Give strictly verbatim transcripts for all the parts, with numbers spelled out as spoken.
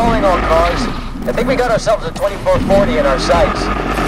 following all cars. I think we got ourselves a twenty-four forty in our sights.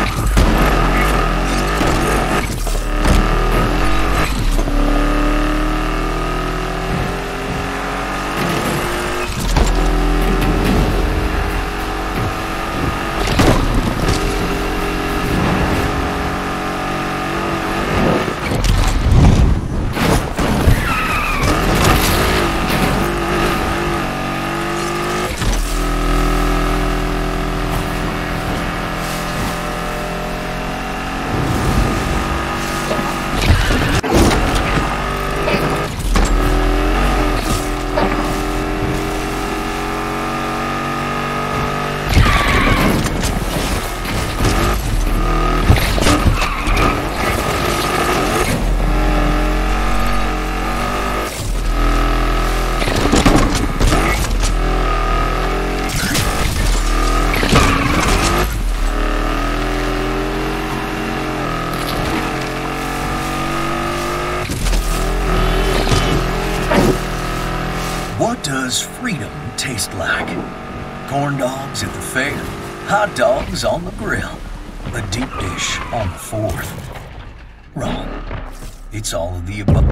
What does freedom taste like? Corn dogs at the fair, hot dogs on the grill, a deep dish on the fourth. Wrong. It's all of the above.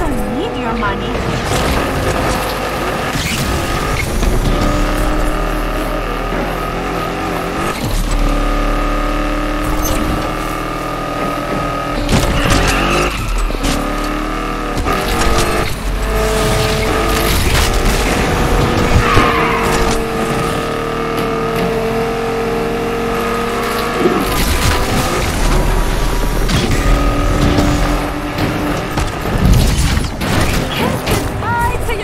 don't need your money. Kiss goodbye to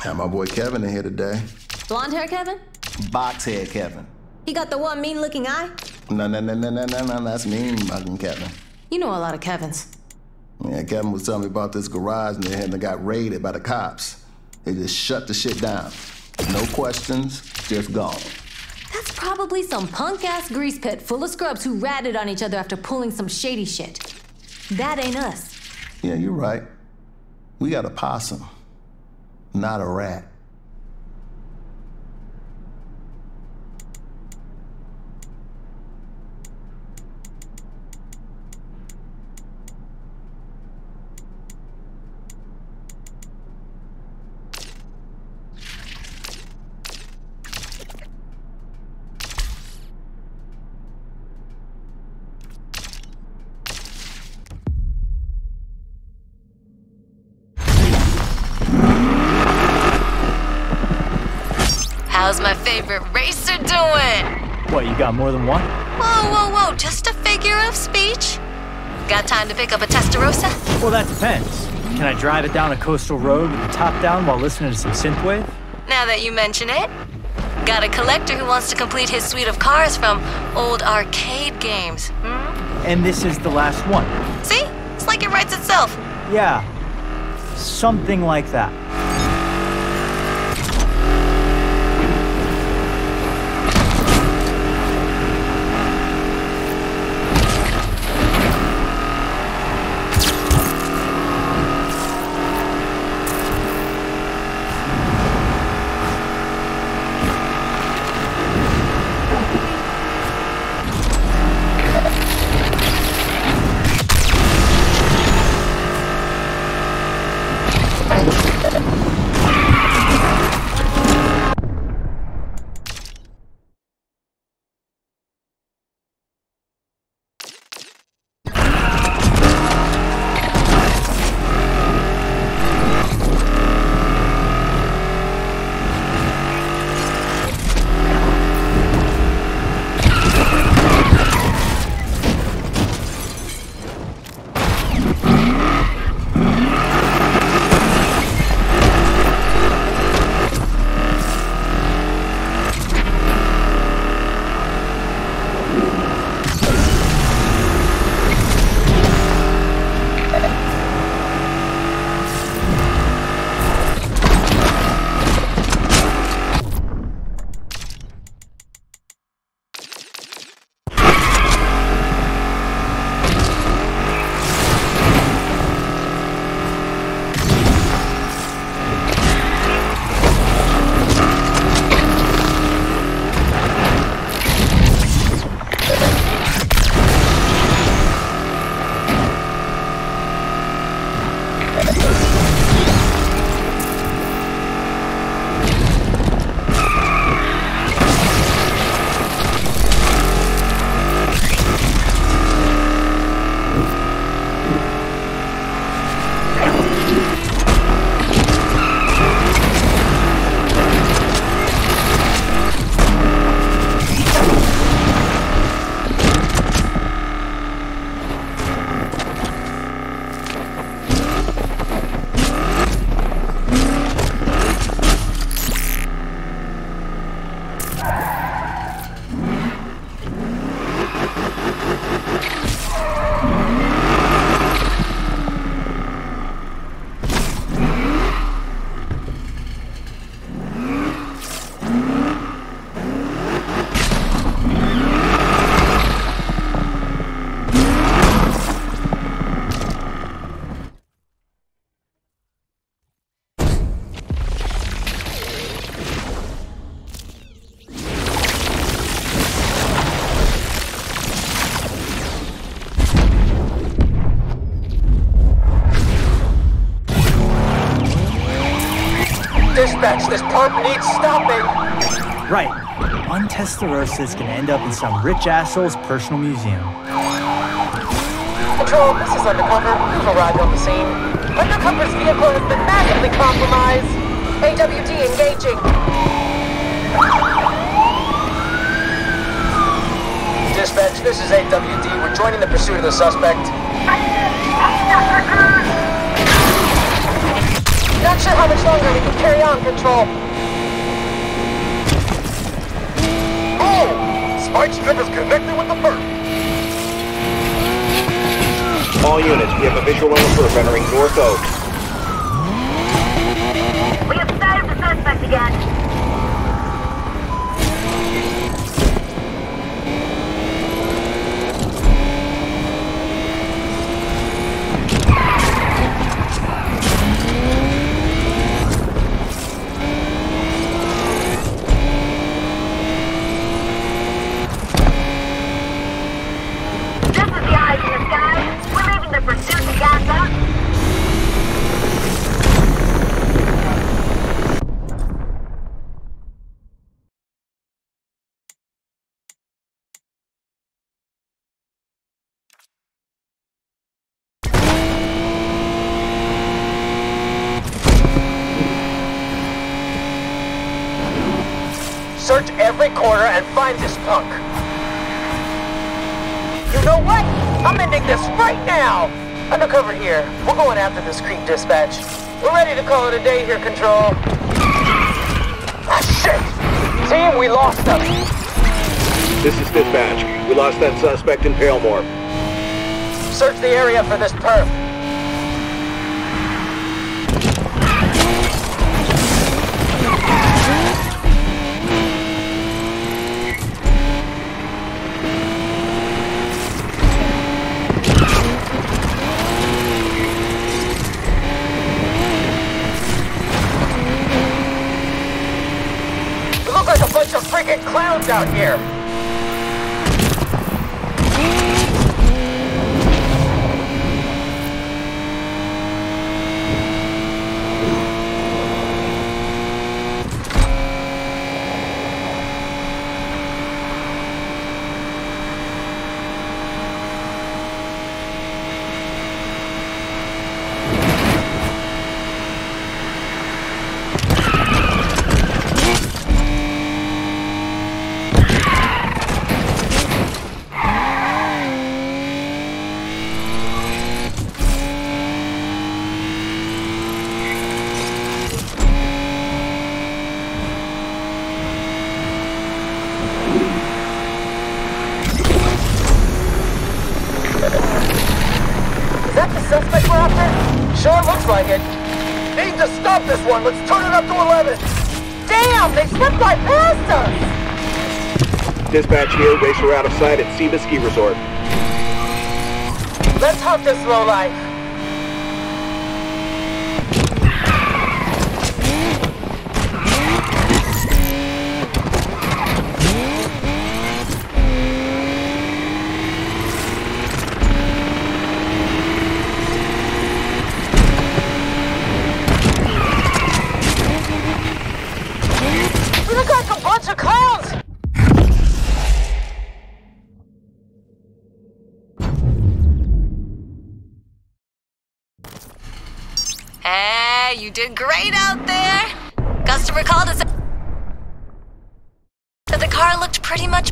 Got my boy Kevin in here today. Blonde hair Kevin? Box head Kevin. He got the one mean looking eye? No, no, no, no, no, no, no, that's mean bugging Kevin. You know a lot of Kevins. Yeah, Kevin was telling me about this garage near him that got raided by the cops. They just shut the shit down. No questions, just gone. That's probably some punk-ass grease pit full of scrubs who ratted on each other after pulling some shady shit. That ain't us. Yeah, you're right. We got a possum, not a rat. How's my favorite racer doing? What, you got more than one? Whoa, whoa, whoa, just a figure of speech? Got time to pick up a Testarossa? Well, that depends. Can I drive it down a coastal road with the top down while listening to some synthwave? Now that you mention it, got a collector who wants to complete his suite of cars from old arcade games. Hmm? And this is the last one. See? It's like it writes itself. Yeah, something like that. Dispatch, this pump needs stopping. Right. One Testarossa is gonna end up in some rich asshole's personal museum. Control, this is Undercover. We've arrived on the scene. Undercover's vehicle has been massively compromised. A W D engaging. Dispatch, this is A W D. We're joining the pursuit of the suspect. Not sure how much longer we can carry on, Control. Oh! Spike strip is connected with the perp. All units, we have a visual on the perp entering North Oaks. We have spotted the suspect again. Search every corner and find this punk. You know what? I'm ending this right now! Undercover here. We're going after this creep dispatch. We're ready to call it a day here, Control. Ah, shit! Team, we lost them. This is dispatch. We lost that suspect in Palemore. Search the area for this perp. Bunch of freaking clowns out here! Suspect we're after? Sure looks like it. Need to stop this one. Let's turn it up to eleven. Damn, they slipped right past us. Dispatch here. Racer out of sight at Seba Ski Resort. Let's hunt this lowlife. Hey, you did great out there. Customer called us that the car looked pretty much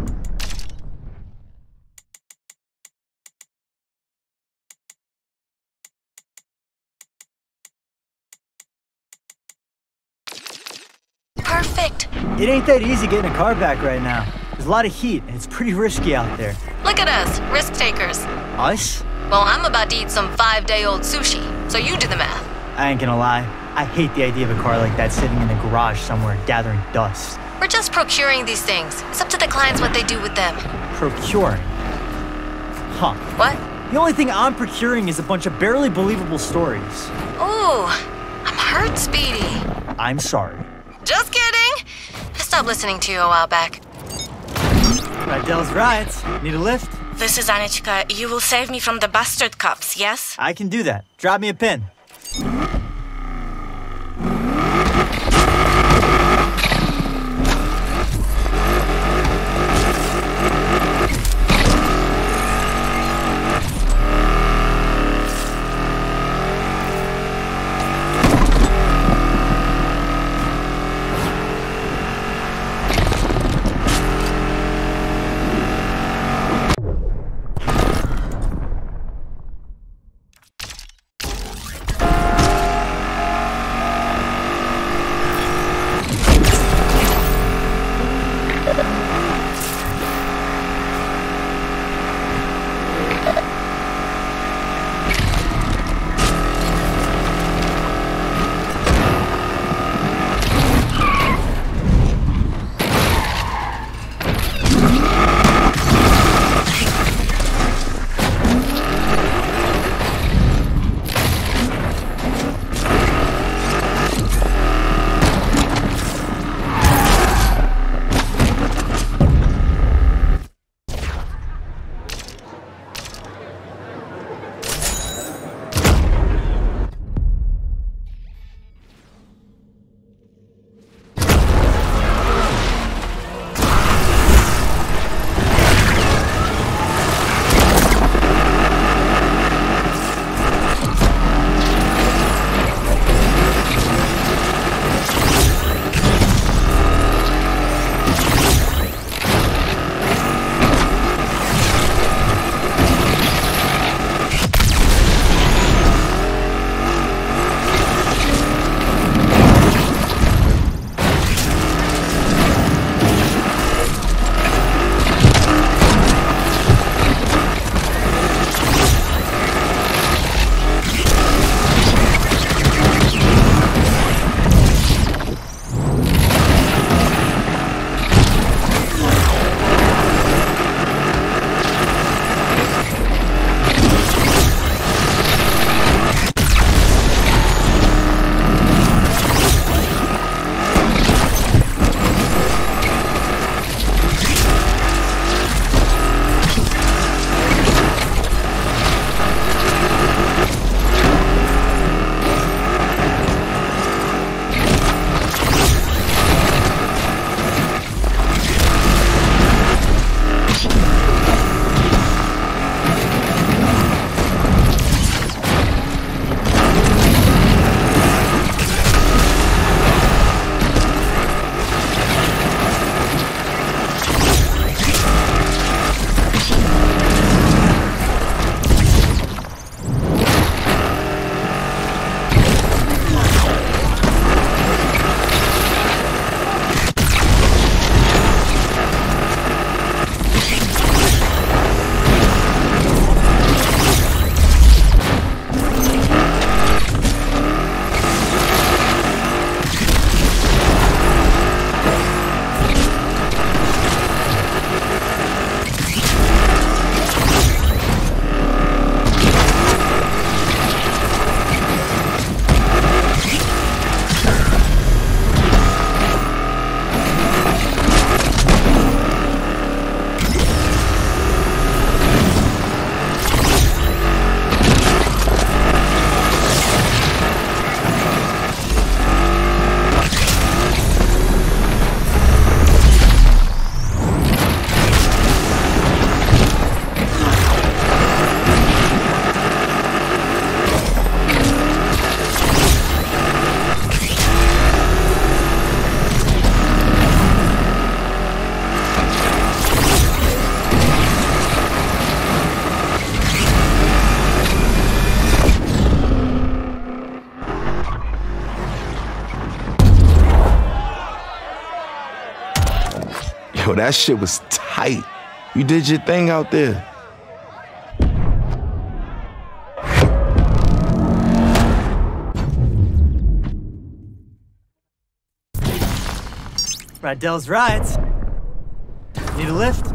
perfect. It ain't that easy getting a car back right now. There's a lot of heat, and it's pretty risky out there. Look at us, risk takers. Us? Well, I'm about to eat some five-day-old sushi, so you do the math. I ain't gonna lie. I hate the idea of a car like that sitting in a garage somewhere gathering dust. We're just procuring these things. It's up to the clients what they do with them. Procuring? Huh. What? The only thing I'm procuring is a bunch of barely believable stories. Ooh, I'm hurt, Speedy. I'm sorry. Just kidding. I stopped listening to you a while back. Radell's right. Need a lift? This is Anichka. You will save me from the bastard cops, yes? I can do that. Drop me a pin. Yo, that shit was tight. You did your thing out there. Radell's rides. Need a lift?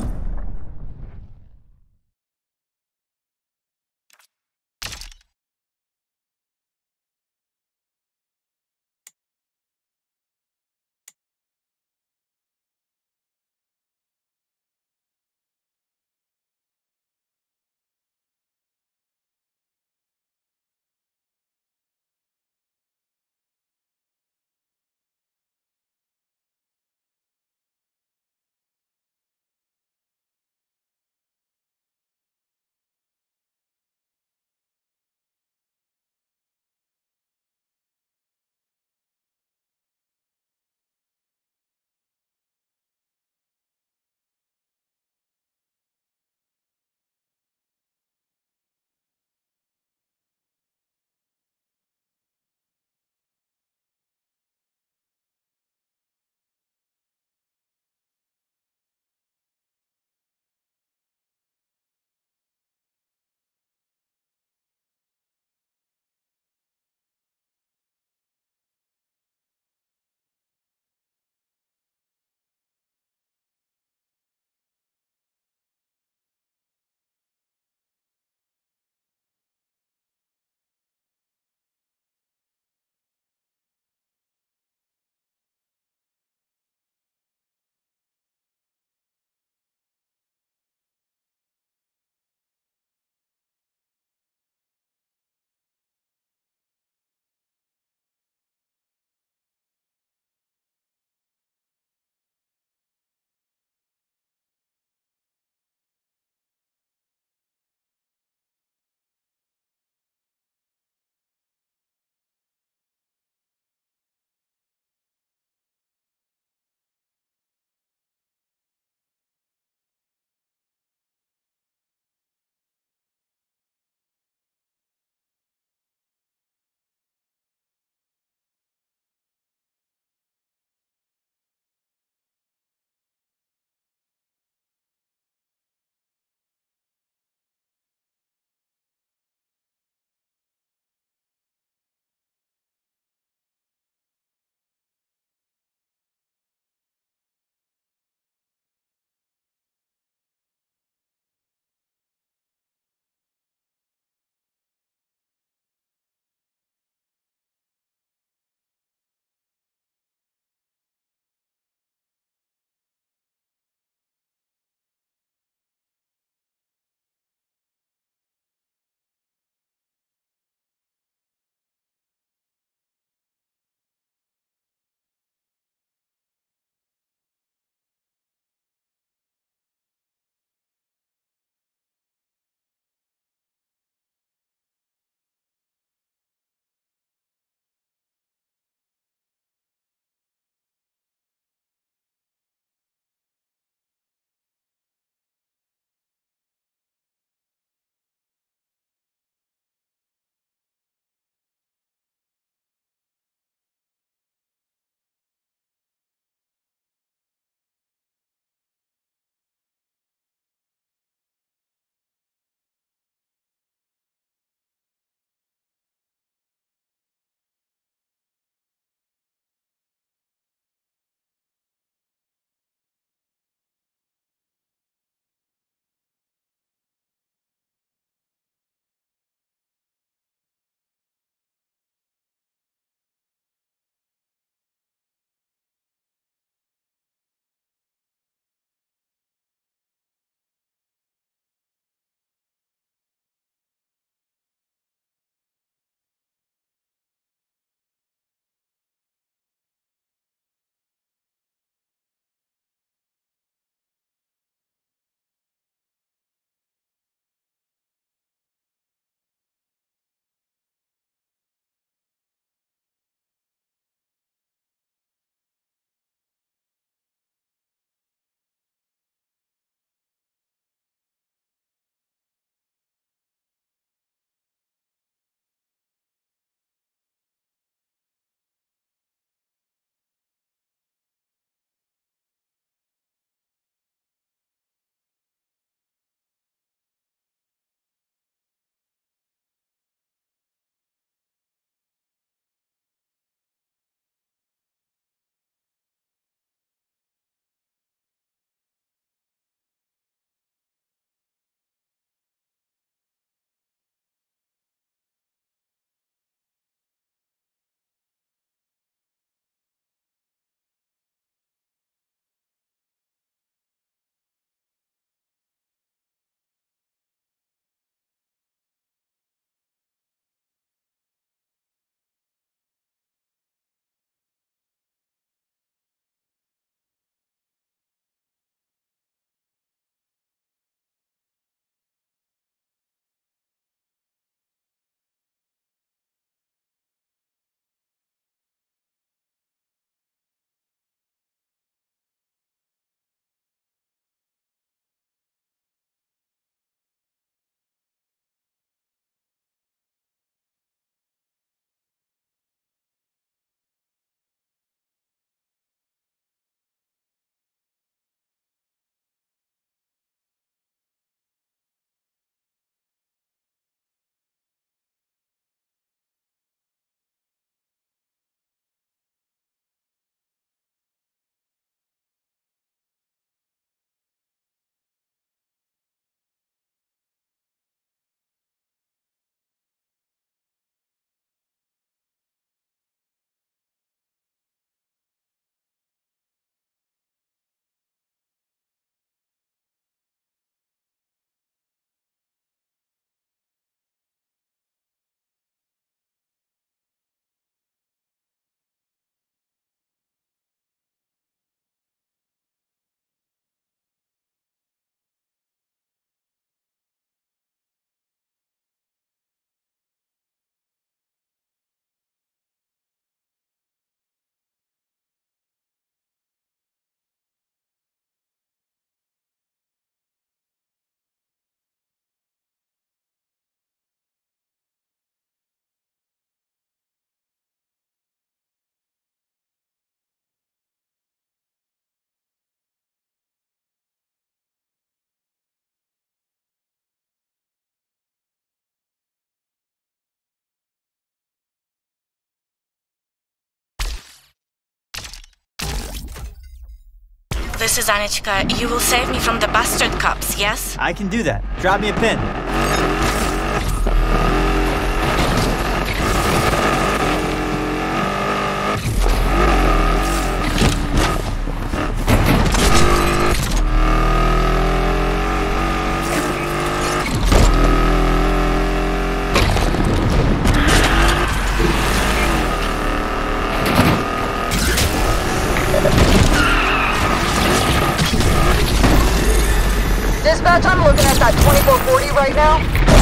This is Anichka. You will save me from the bastard cops, yes? I can do that. Drop me a pin. Dispatch, I'm looking at that twenty-four forty right now.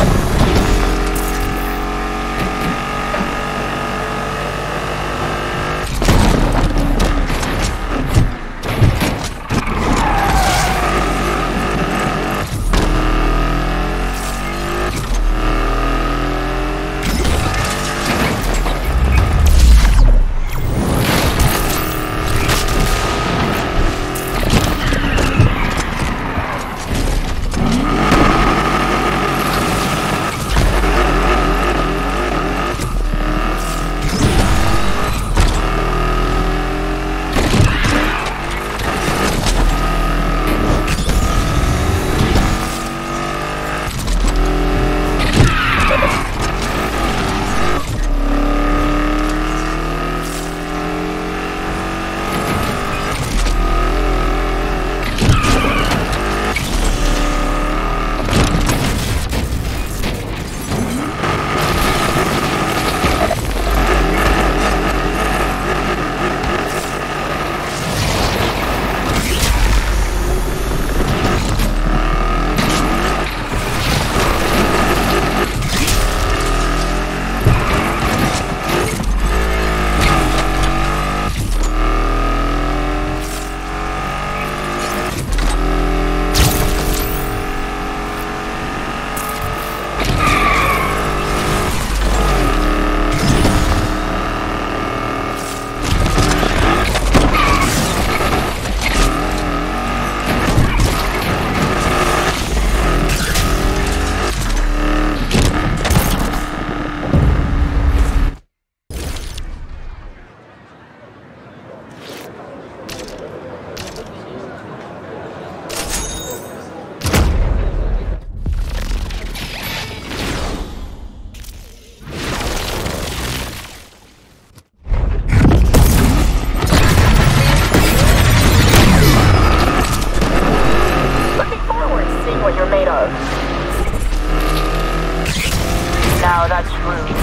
Now that's rude.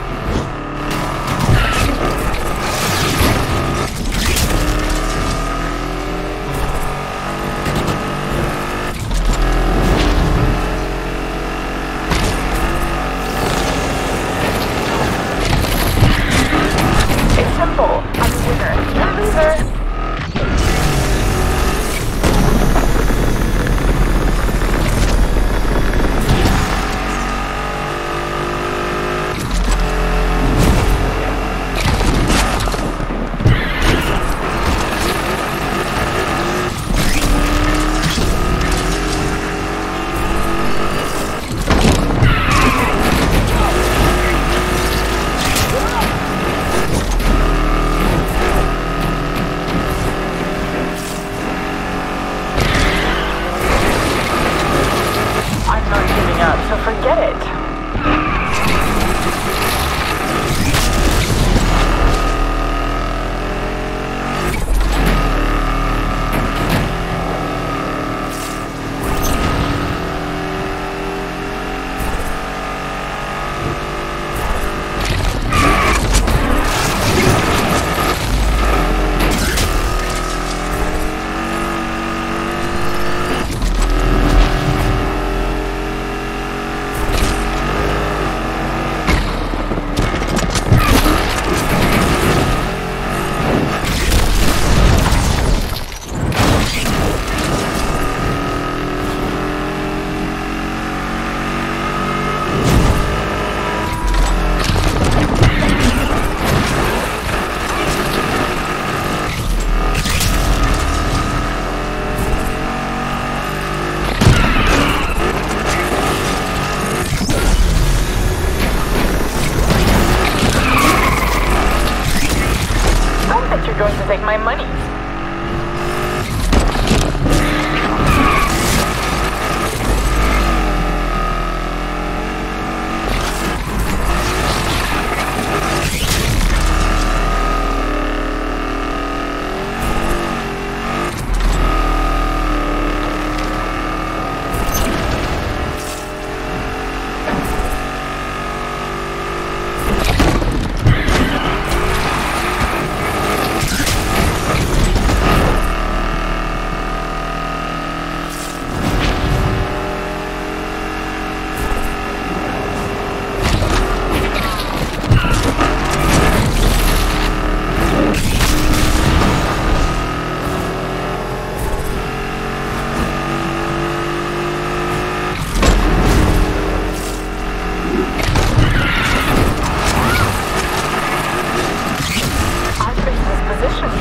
It's simple. I'm a winner. You're a loser. So forget it. You're going to take my money.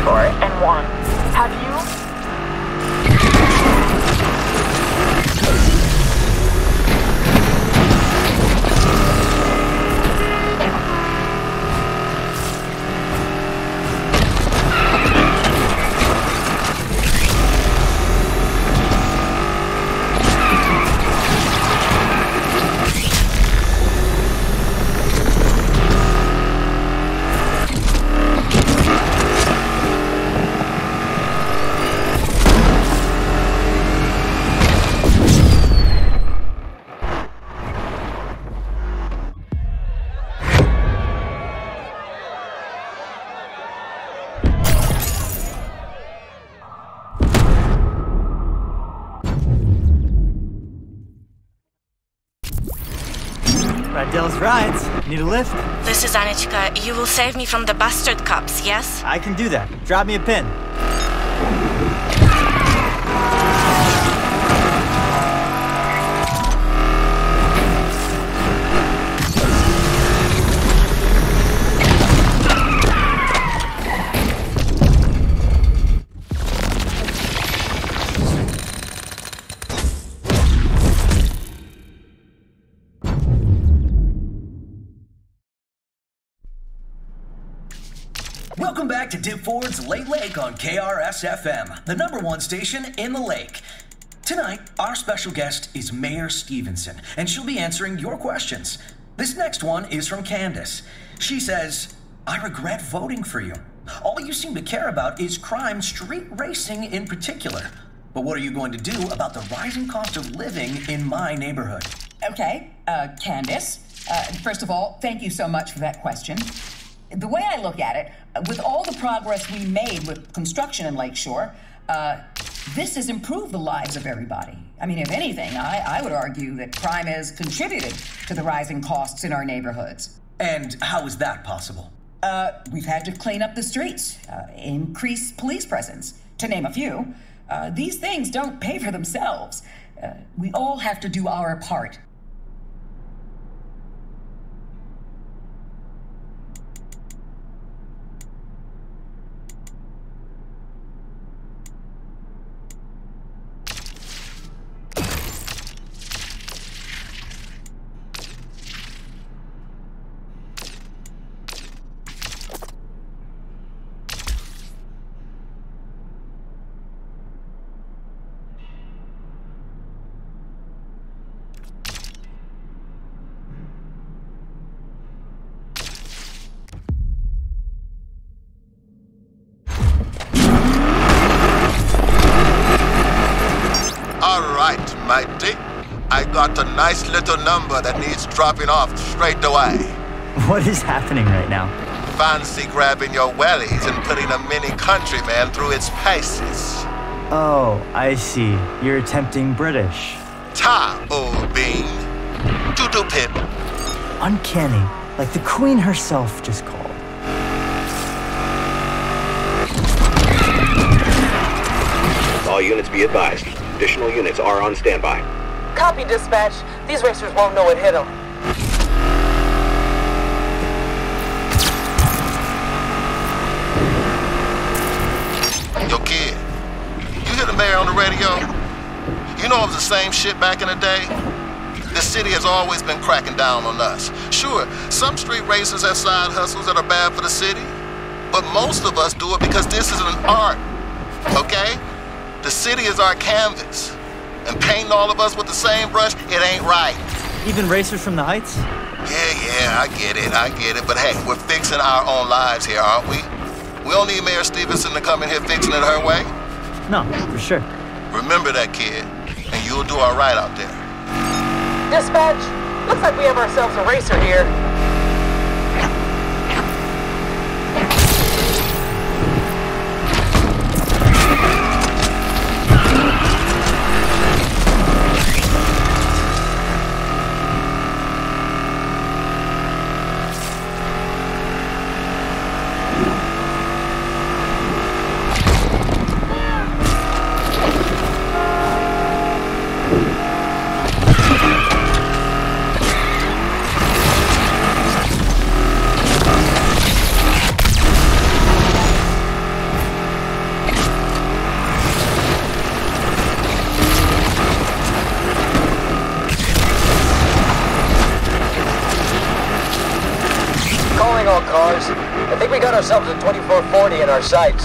for it and won. Have you? Radell's rides. Need a lift? This is Anichka. You will save me from the bastard cops, yes? I can do that. Drop me a pin. Welcome back to Dip Ford's Late Lake on K R S F M, the number one station in the lake. Tonight, our special guest is Mayor Stevenson, and she'll be answering your questions. This next one is from Candace. She says, I regret voting for you. All you seem to care about is crime, street racing in particular. But what are you going to do about the rising cost of living in my neighborhood? Okay, uh, Candace, uh, first of all, thank you so much for that question. The way I look at it, with all the progress we made with construction in Lakeshore, uh, this has improved the lives of everybody. I mean, if anything, I, I would argue that crime has contributed to the rising costs in our neighborhoods. And how is that possible? Uh, we've had to clean up the streets, uh, increase police presence, to name a few. Uh, these things don't pay for themselves. Uh, we all have to do our part. My dick, I got a nice little number that needs dropping off straight away. What is happening right now? Fancy grabbing your wellies and putting a mini countryman through its paces. Oh, I see. You're attempting British. Ta, old bean. Doo-doo pip. Uncanny, like the Queen herself just called. All units be advised. Additional units are on standby. Copy, dispatch. These racers won't know it hit them. Yo, kid, you hear the mayor on the radio? You know it was the same shit back in the day? This city has always been cracking down on us. Sure, some street racers have side hustles that are bad for the city, but most of us do it because this is an art, okay? The city is our canvas, and painting all of us with the same brush, it ain't right. Even racers from the Heights? Yeah, yeah, I get it, I get it, but hey, we're fixing our own lives here, aren't we? We don't need Mayor Stevenson to come in here fixing it her way. No, for sure. Remember that, kid, and you'll do all right out there. Dispatch, looks like we have ourselves a racer here. ourselves a twenty-four forty in our sights.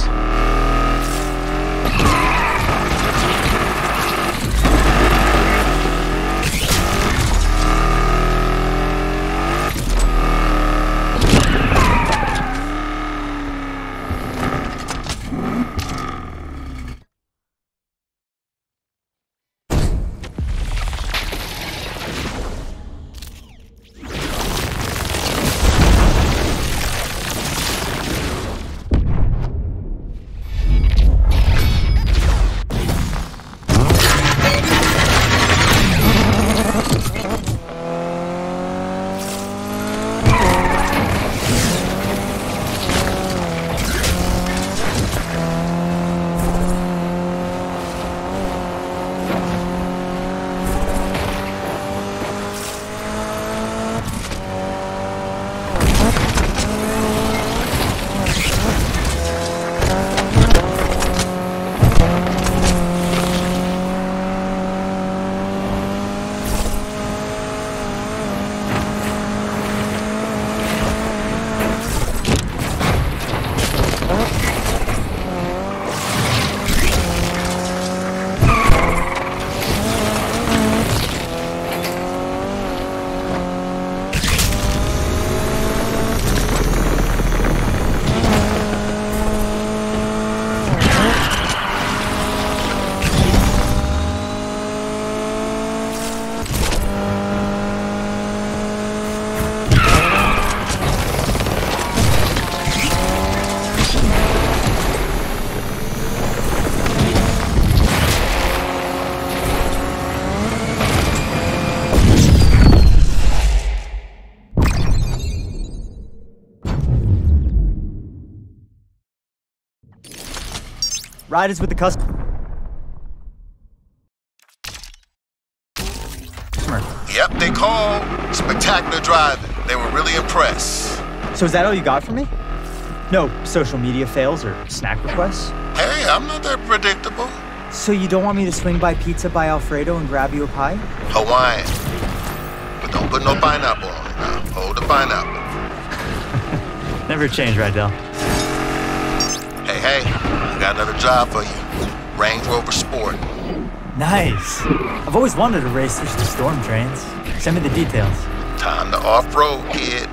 Ride is with the customer. Yep, they called. Spectacular driving. They were really impressed. So is that all you got for me? No social media fails or snack requests? Hey, I'm not that predictable. So you don't want me to swing by Pizza by Alfredo and grab you a pie? Hawaiian. But don't put no pineapple on it now. Hold the pineapple. Never change, Rydell. Hey, hey, I got another job for you. Range Rover Sport. Nice. I've always wanted to race through some storm drains. Send me the details. Time to off-road, kid.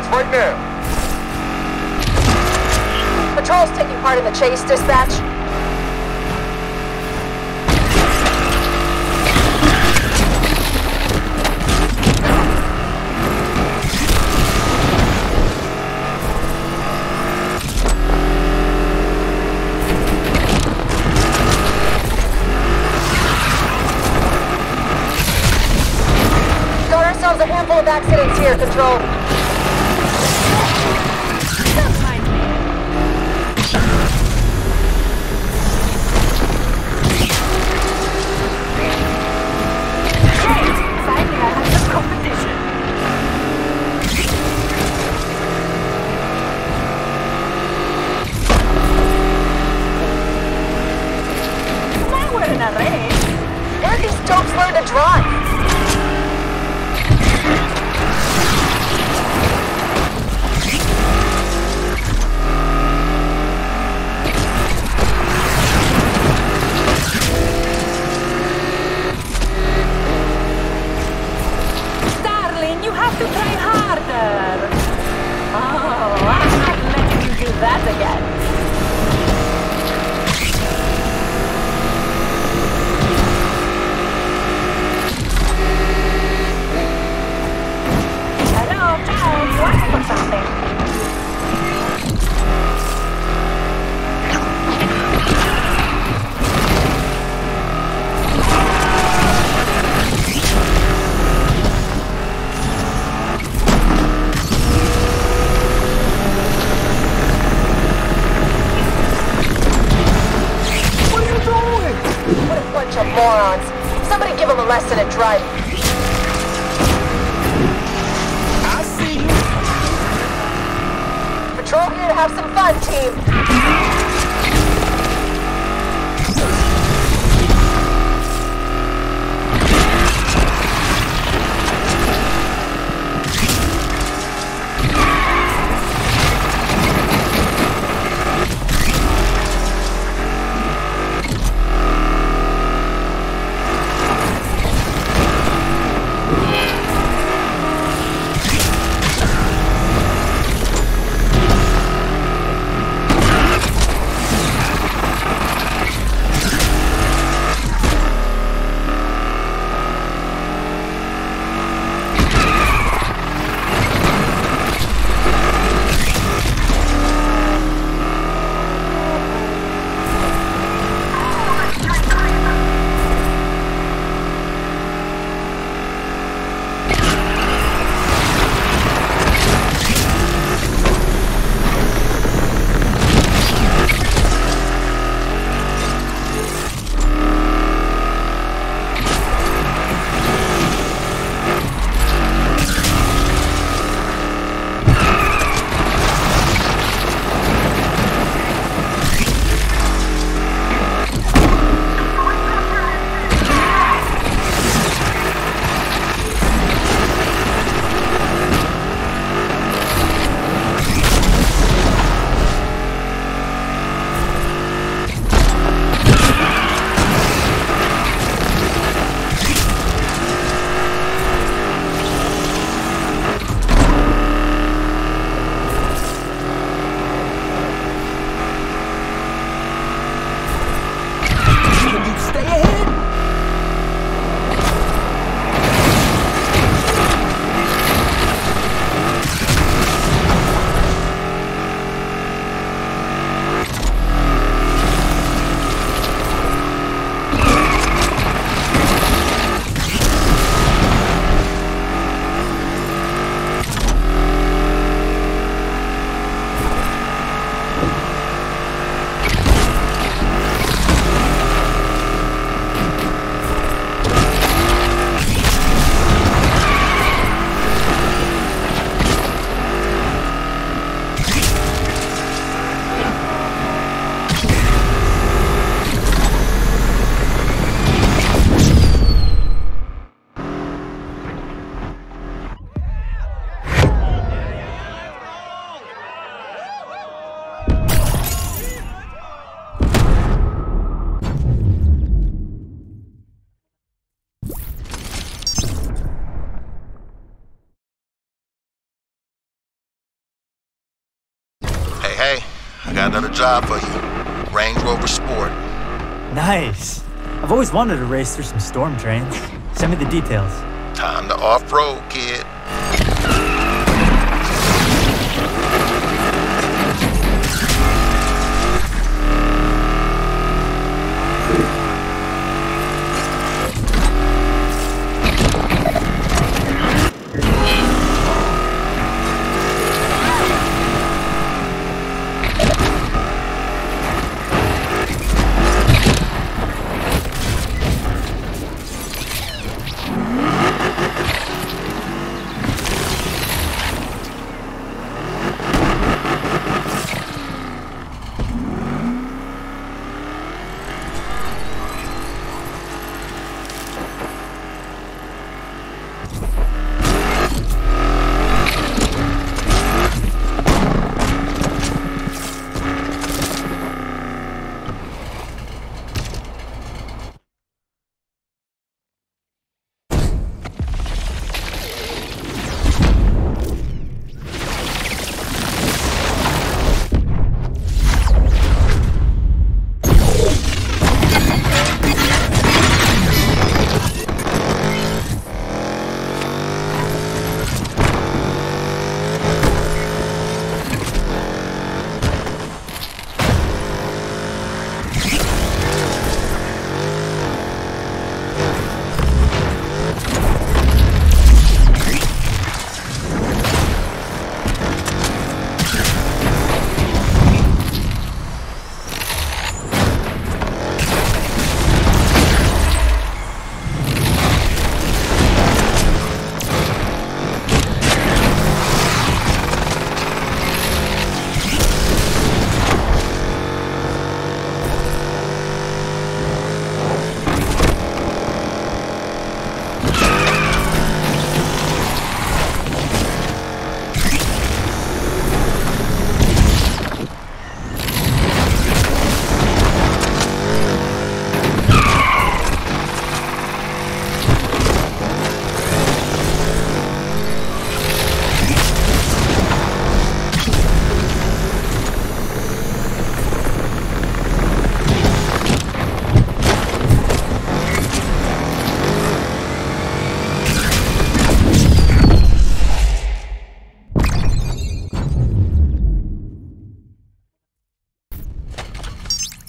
Patrol's taking part in the chase, dispatch. Control. Don't mind me. Great! Finally, I have some competition. Now we're in a race. Where did these dopes learn to drive? Darling, you have to try harder. Oh, I'm not letting you do that again. Hello, Charles, you asked for something. What a bunch of morons. Somebody give them a lesson in driving. I see you. Patrol here to have some fun, team. Hey, I got another job for you. Range Rover Sport. Nice. I've always wanted to race through some storm trains. Send me the details. Time to off-road, kid.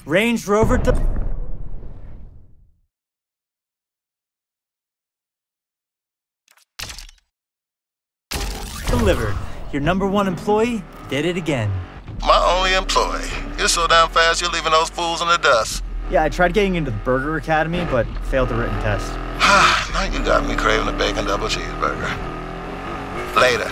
Range Rover de- delivered. Your number one employee did it again. My only employee. You're so damn fast you're leaving those fools in the dust. Yeah, I tried getting into the Burger Academy, but failed the written test. Now you got me craving a bacon double cheeseburger. Later.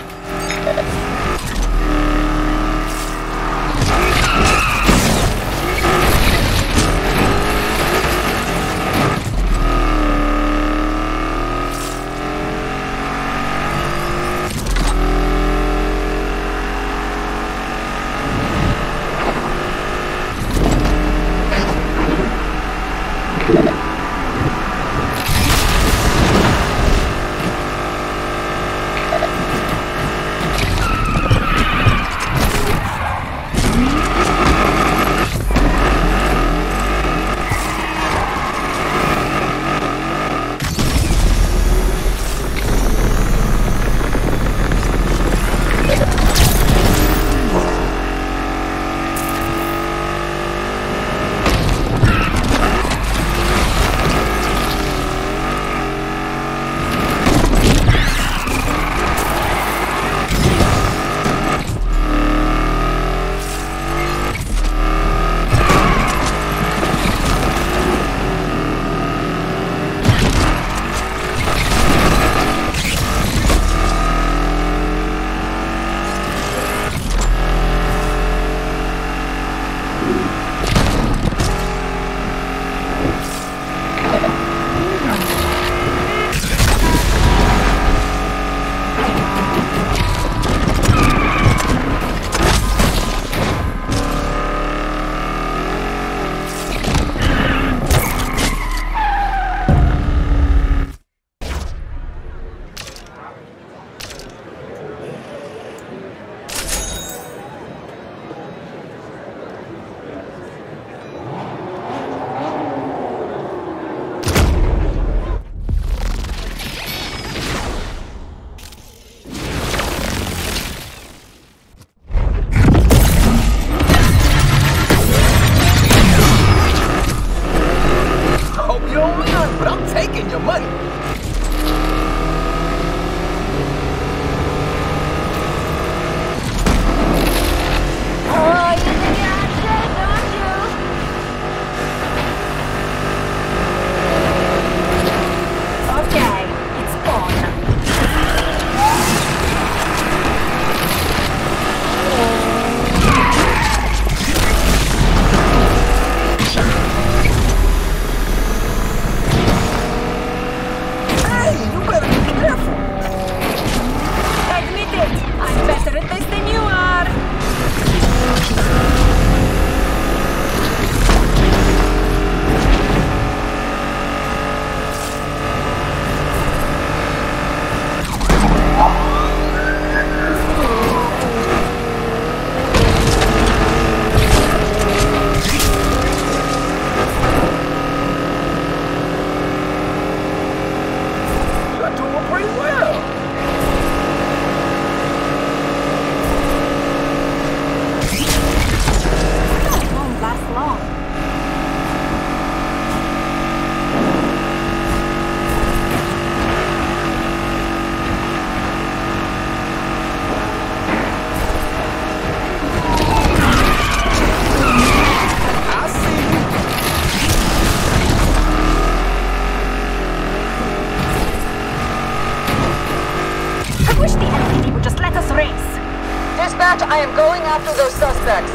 I am going after those suspects.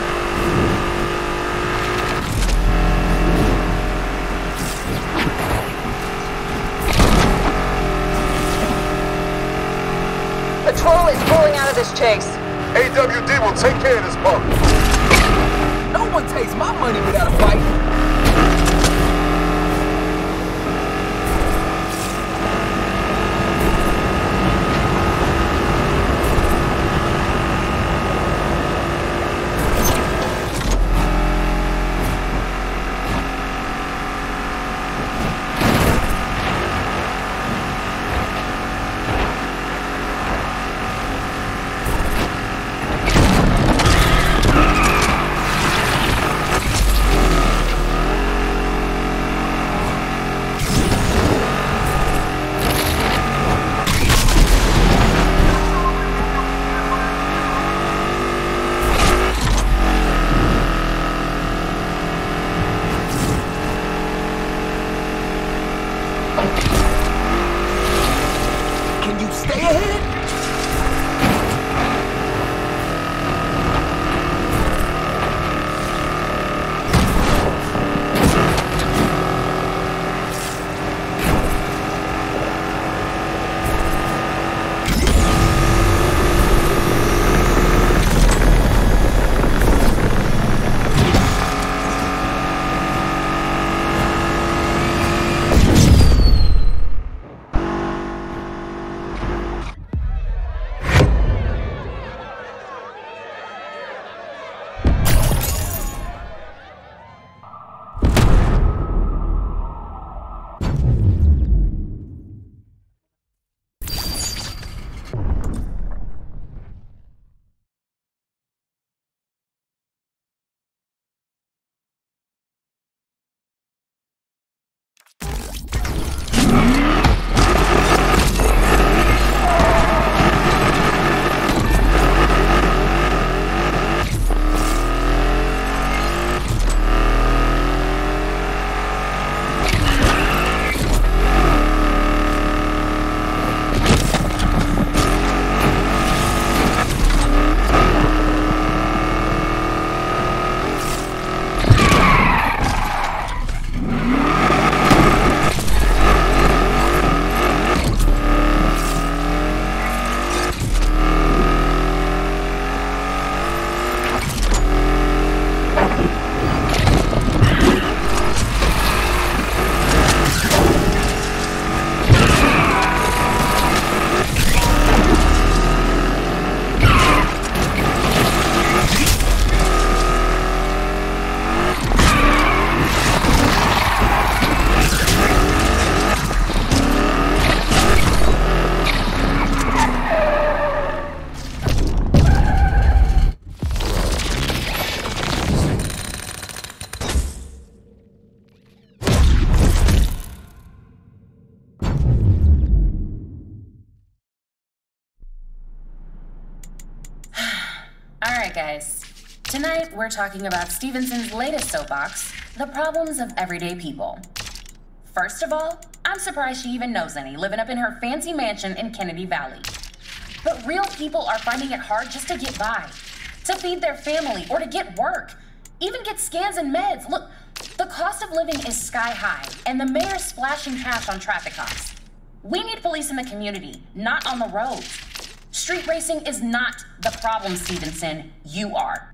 Patrol is pulling out of this chase. A W D will take care of this punk. No one takes my money without a fight. Alright guys, tonight we're talking about Stevenson's latest soapbox, the problems of everyday people. First of all, I'm surprised she even knows any, living up in her fancy mansion in Kennedy Valley. But real people are finding it hard just to get by, to feed their family, or to get work, even get scans and meds. Look, the cost of living is sky high, and the mayor's splashing cash on traffic cops. We need police in the community, not on the roads. Street racing is not the problem, Stevenson. You are.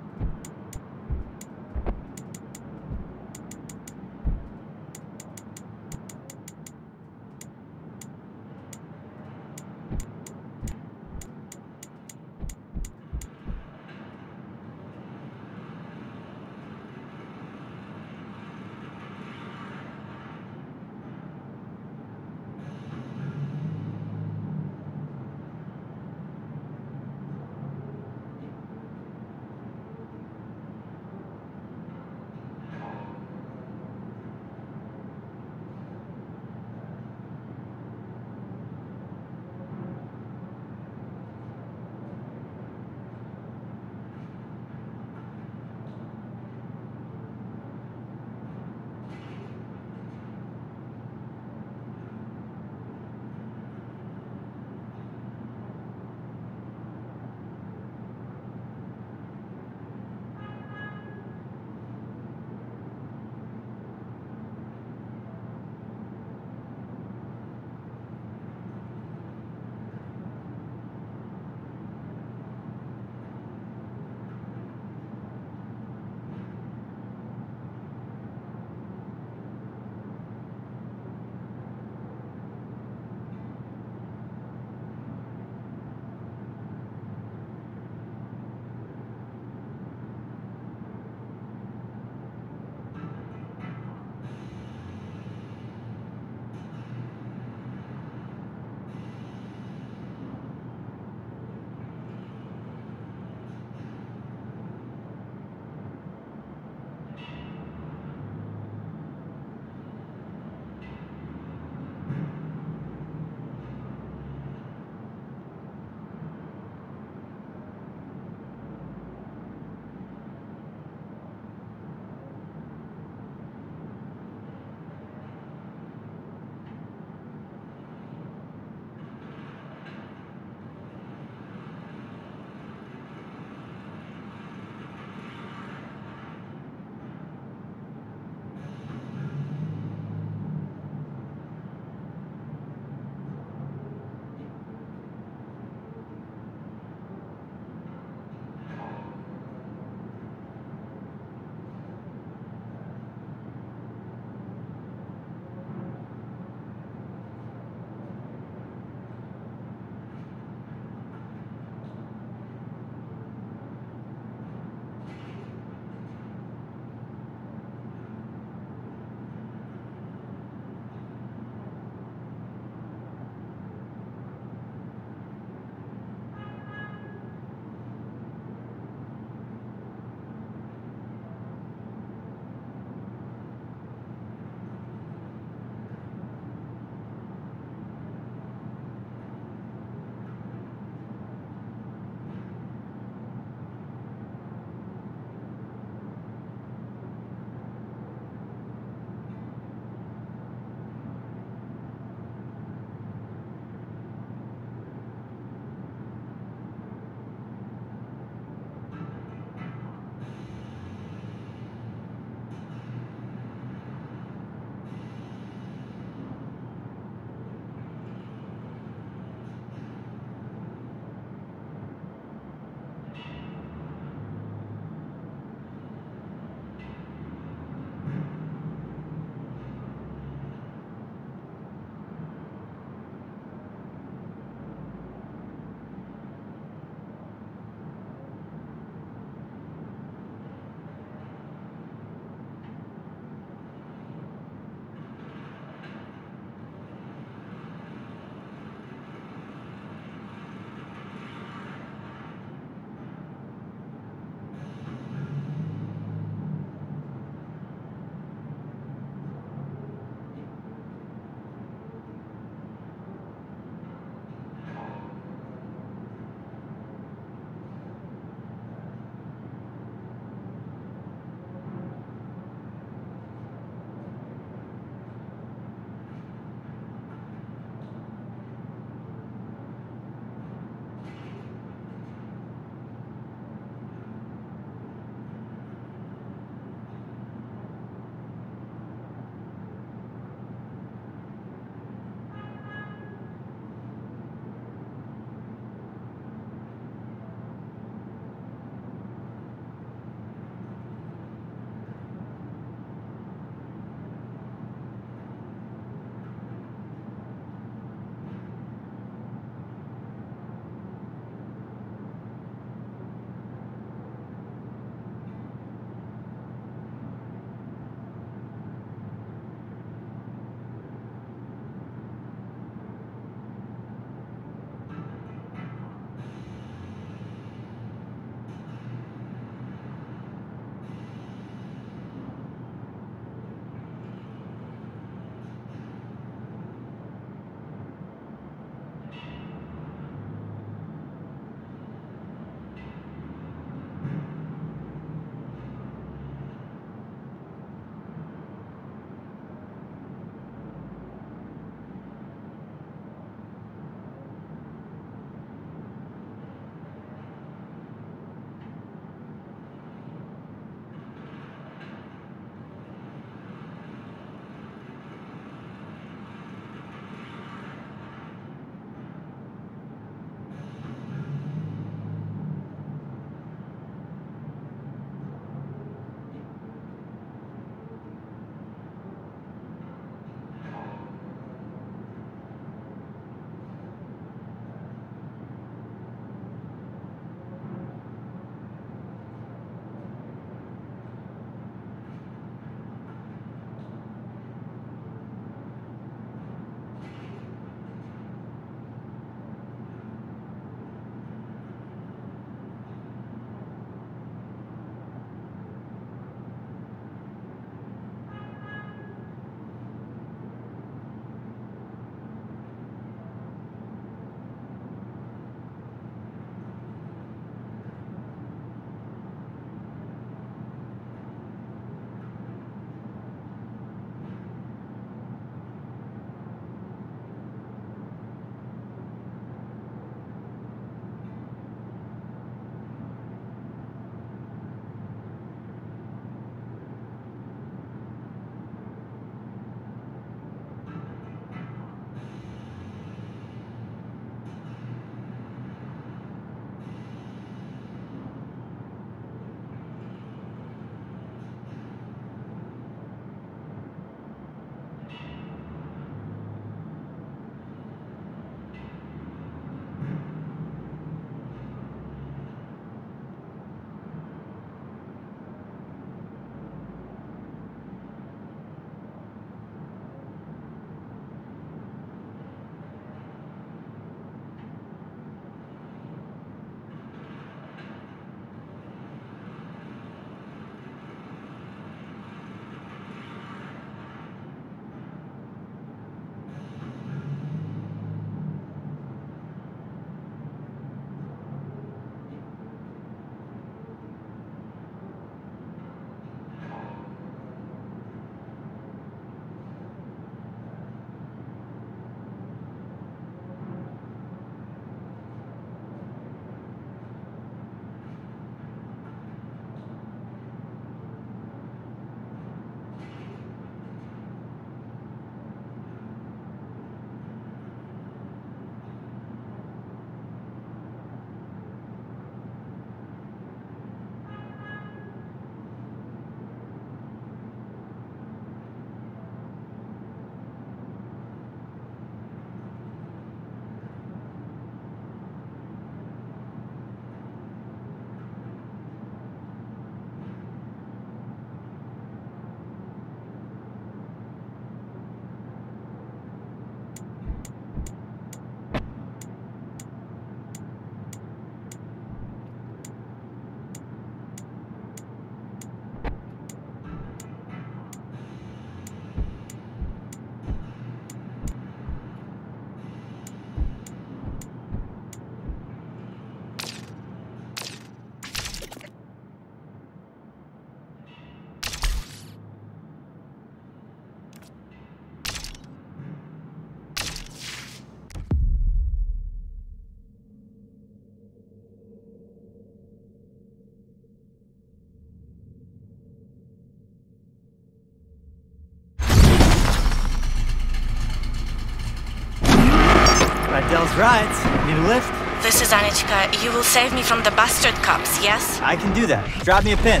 Rydell's rides. Need a lift? This is Anichka. You will save me from the bastard cops, yes? I can do that. Drop me a pin.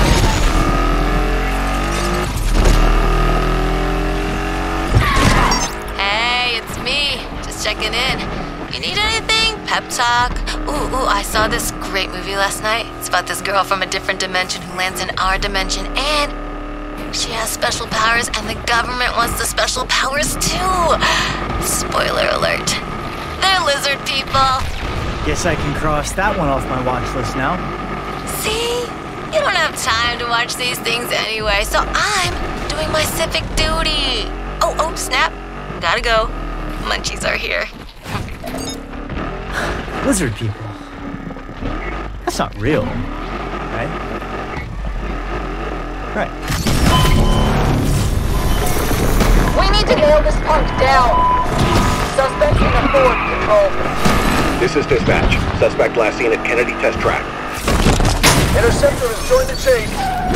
Hey, it's me. Just checking in. You need anything? Pep talk? Ooh, ooh, I saw this great movie last night. It's about this girl from a different dimension who lands in our dimension, and she has special powers, and the government wants the special powers too. Spoiler alert. They're lizard people. Guess I can cross that one off my watch list now. See? You don't have time to watch these things anyway, so I'm doing my civic duty. Oh, oh, snap. Gotta go. Munchies are here. Lizard people. That's not real, right? Right. We need to nail this punk down. Suspect in the Ford, Control. This is dispatch. Suspect last seen at Kennedy Test Track. Interceptor has joined the chase.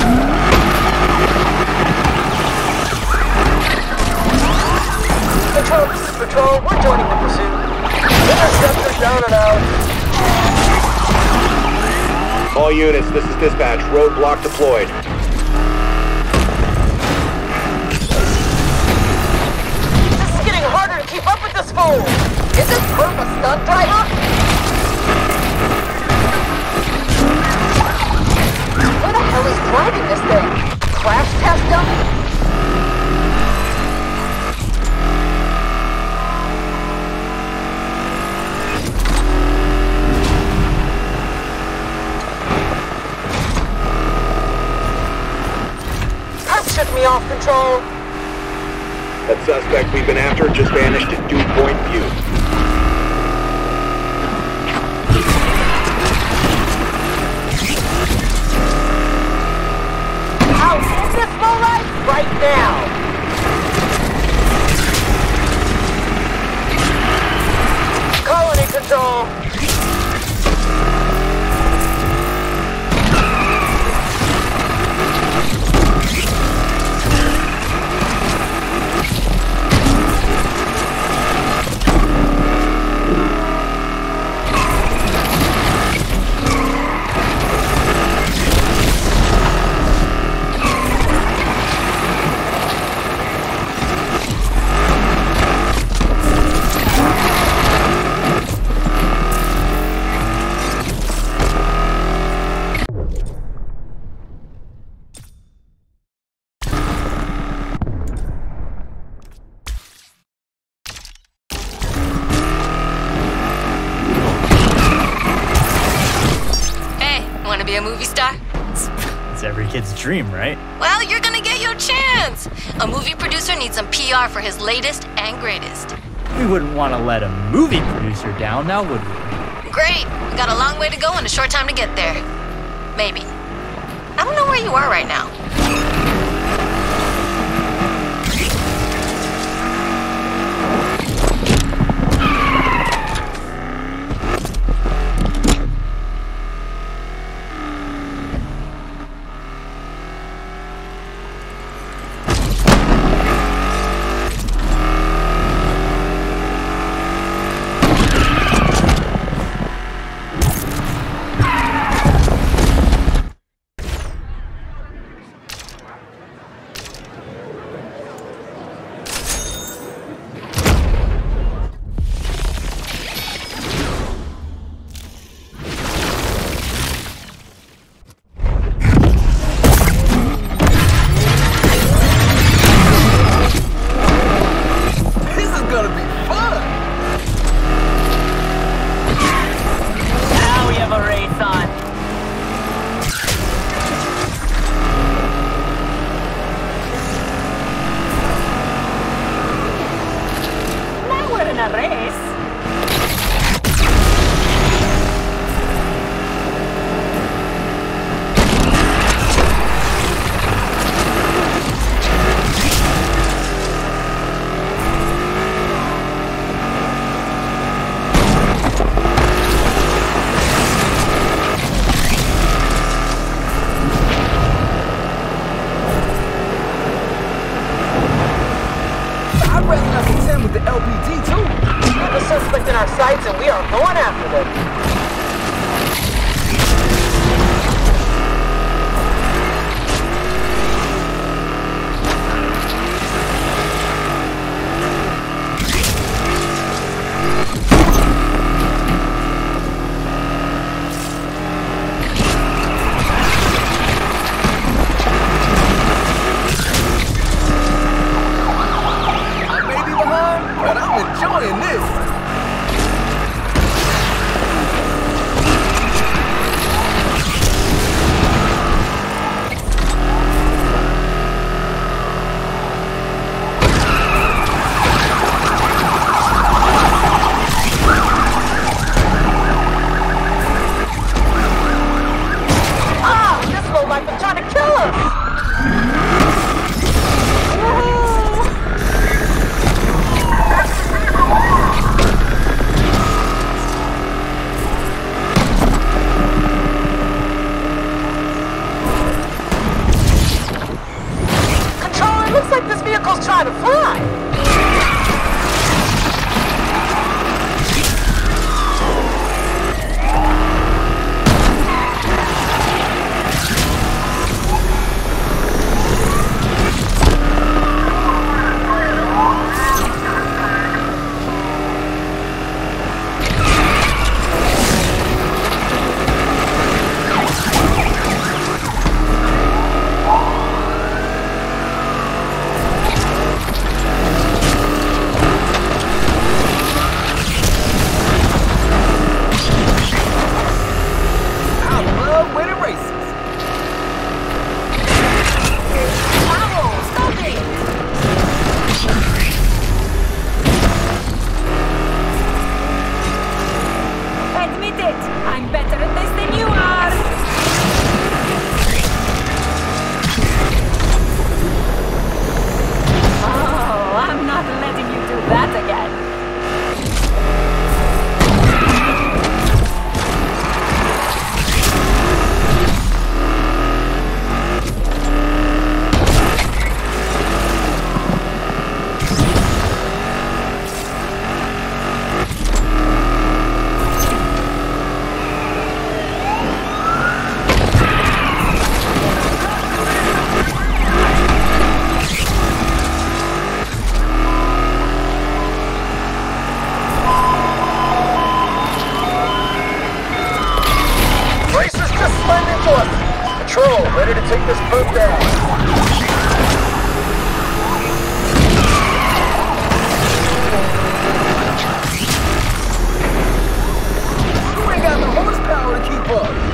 Control, this is Patrol. We're joining the pursuit. Interceptor down and out. All units, this is dispatch. Roadblock deployed. This is getting harder to keep up with this fool. Is this Perp a stunt driver? Who the hell is driving this thing? Crash test dummy? Took me off, Control. That suspect we've been after just vanished at dew point view. I'll end this full life right now. Colony Control. Be a movie star? It's every kid's dream, right? Well, you're gonna get your chance. A movie producer needs some P R for his latest and greatest. We wouldn't want to let a movie producer down, now would we? Great. We got a long way to go and a short time to get there. Maybe. I don't know where you are right now. sights and we are going after them. Ready to take this boat down. You ain't got the horsepower to keep up.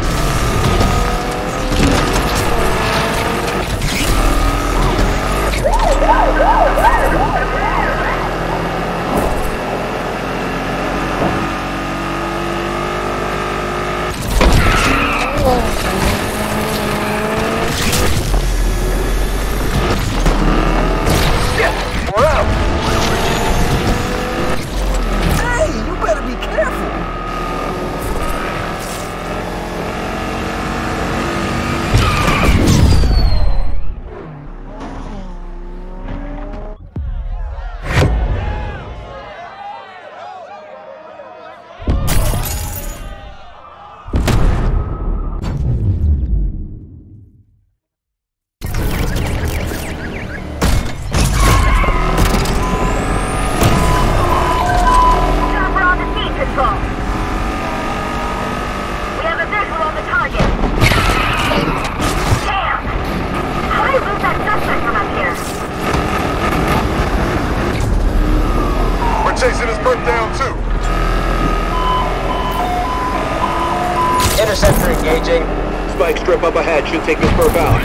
Chasing his bird down too. Interceptor engaging. Spike strip up ahead should take this perp out.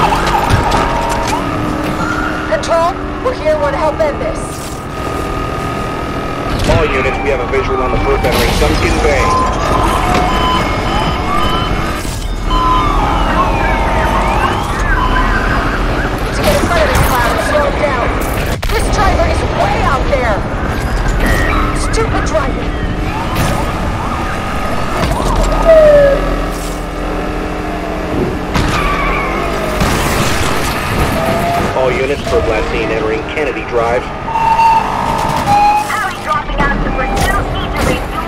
Control, we're here. Want to help end this? All units, we have a visual on the perp entering Sunken Bay. To get in front of this cloud and slow it down. This driver is way out there. Stupid driving! All units, perp last seen entering Kennedy Drive. Howdy dropping out to we're still easily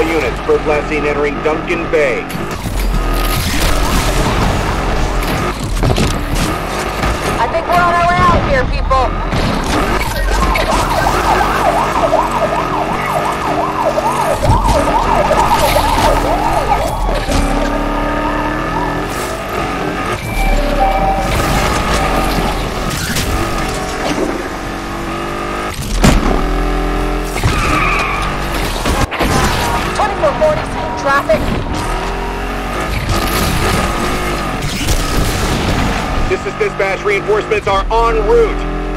All units, first last seen entering Duncan Bay. I think we're on our way out here, people. twenty-four forty, seeing traffic. This is dispatch. Reinforcements are en route.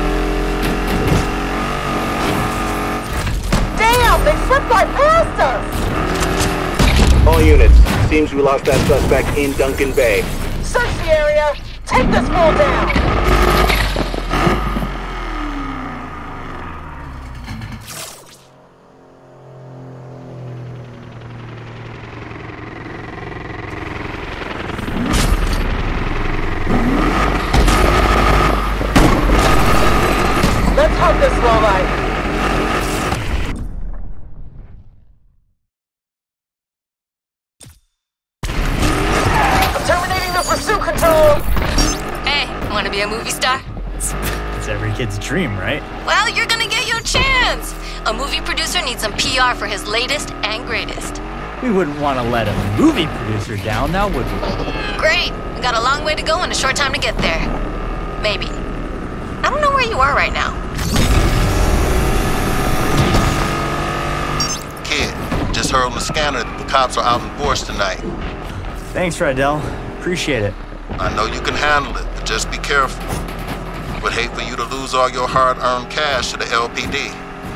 Damn, they slipped right past us. All units, seems we lost that suspect in Duncan Bay. Search the area. Take this fool down. Let's hug this low light. I'm terminating the pursuit control. Hey, wanna be a movie star? It's every kid's dream, right? Well, you're gonna get your chance. A movie producer needs some P R for his latest and greatest. We wouldn't want to let a movie producer down, now would we? Great. We got a long way to go and a short time to get there. Maybe. I don't know where you are right now. Kid, just heard on the scanner that the cops are out in force tonight. Thanks, Rydell. Appreciate it. I know you can handle it, but just be careful. Would hate for you to lose all your hard-earned cash to the L P D.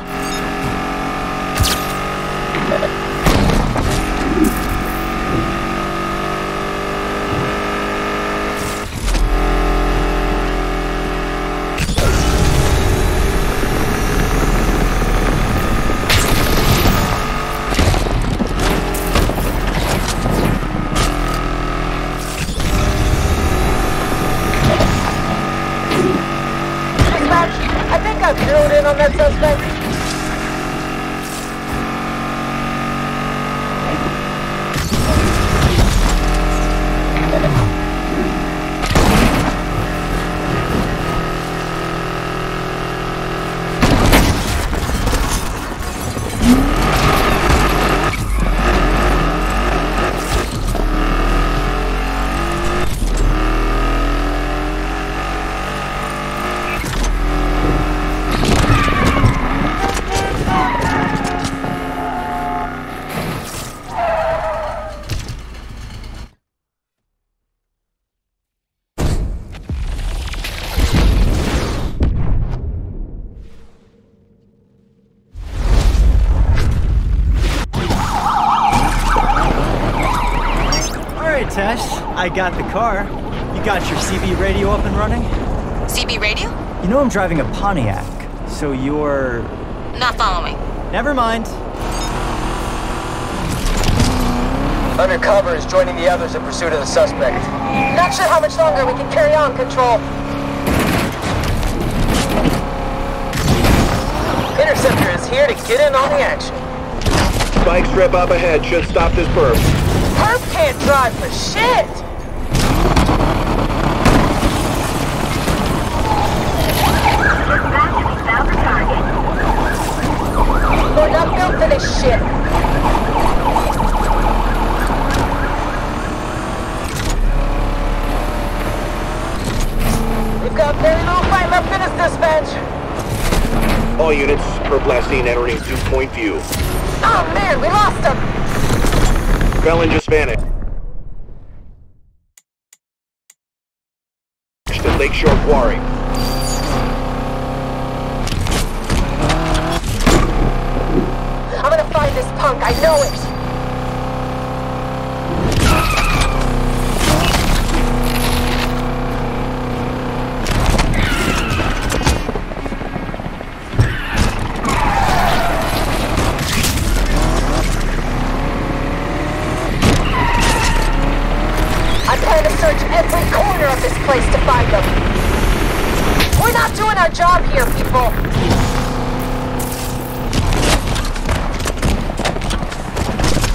I've zeroed in on that suspect. I got the car. You got your C B radio up and running? C B radio? You know I'm driving a Pontiac, so you're... Not following. Never mind. Undercover is joining the others in pursuit of the suspect. Not sure how much longer we can carry on, Control. Interceptor is here to get in on the action. Spike strip up ahead should stop this perp. Perp can't drive for shit! We're not built for this shit. We've got very little fight left in us, dispatch. All units, perp last seen entering Dew Point View. Oh man, we lost him! Felon just vanished. The Lakeshore Quarry. I'm gonna find this punk, I know it! I plan to search every corner of this place to find them. We're not doing our job here, people.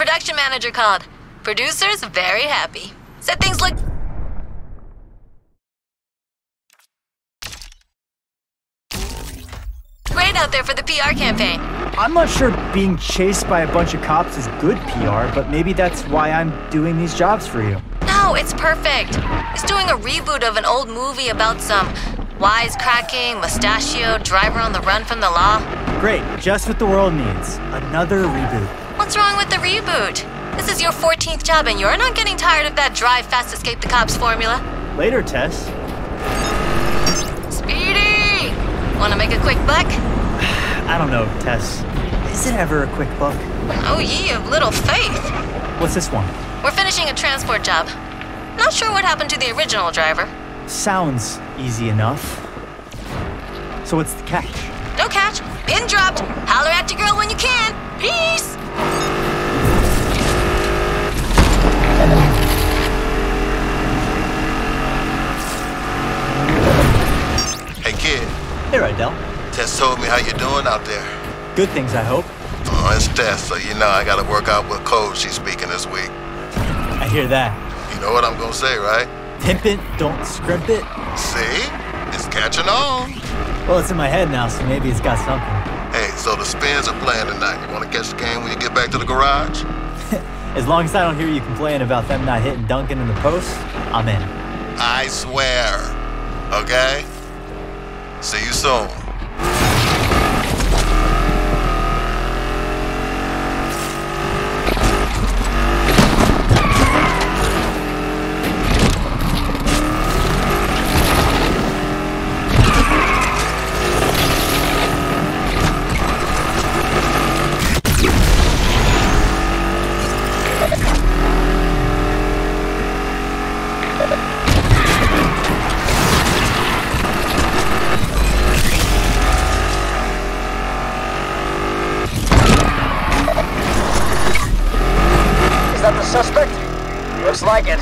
production manager called. Producer's very happy. Said things look... great out there for the P R campaign. I'm not sure being chased by a bunch of cops is good P R, but maybe that's why I'm doing these jobs for you. No, it's perfect. He's doing a reboot of an old movie about some wisecracking, mustachio driver on the run from the law. Great, just what the world needs. Another reboot. What's wrong with the reboot? This is your fourteenth job and you're not getting tired of that drive fast, escape the cops formula? Later, Tess. Speedy! Want to make a quick buck? I don't know, Tess. Is it ever a quick buck? Oh, ye of little faith. What's this one? We're finishing a transport job. Not sure what happened to the original driver. Sounds easy enough. So what's the catch? No catch. Pin dropped. Holler at your girl when you can. Peace! Hey, kid. Hey, Rydell. Tess told me how you doing out there. Good things, I hope. Oh, it's Tess, so you know I gotta work out what code she's speaking this week. I hear that. You know what I'm gonna say, right? Pimp it, don't scrimp it. See? It's catching on. Well, it's in my head now, so maybe it's got something. Hey, so the Spins are playing tonight. You wanna catch the game when you get back to the garage? As long as I don't hear you complaining about them not hitting Duncan in the post, I'm in. I swear. Okay? See you soon. Suspect? Looks like it.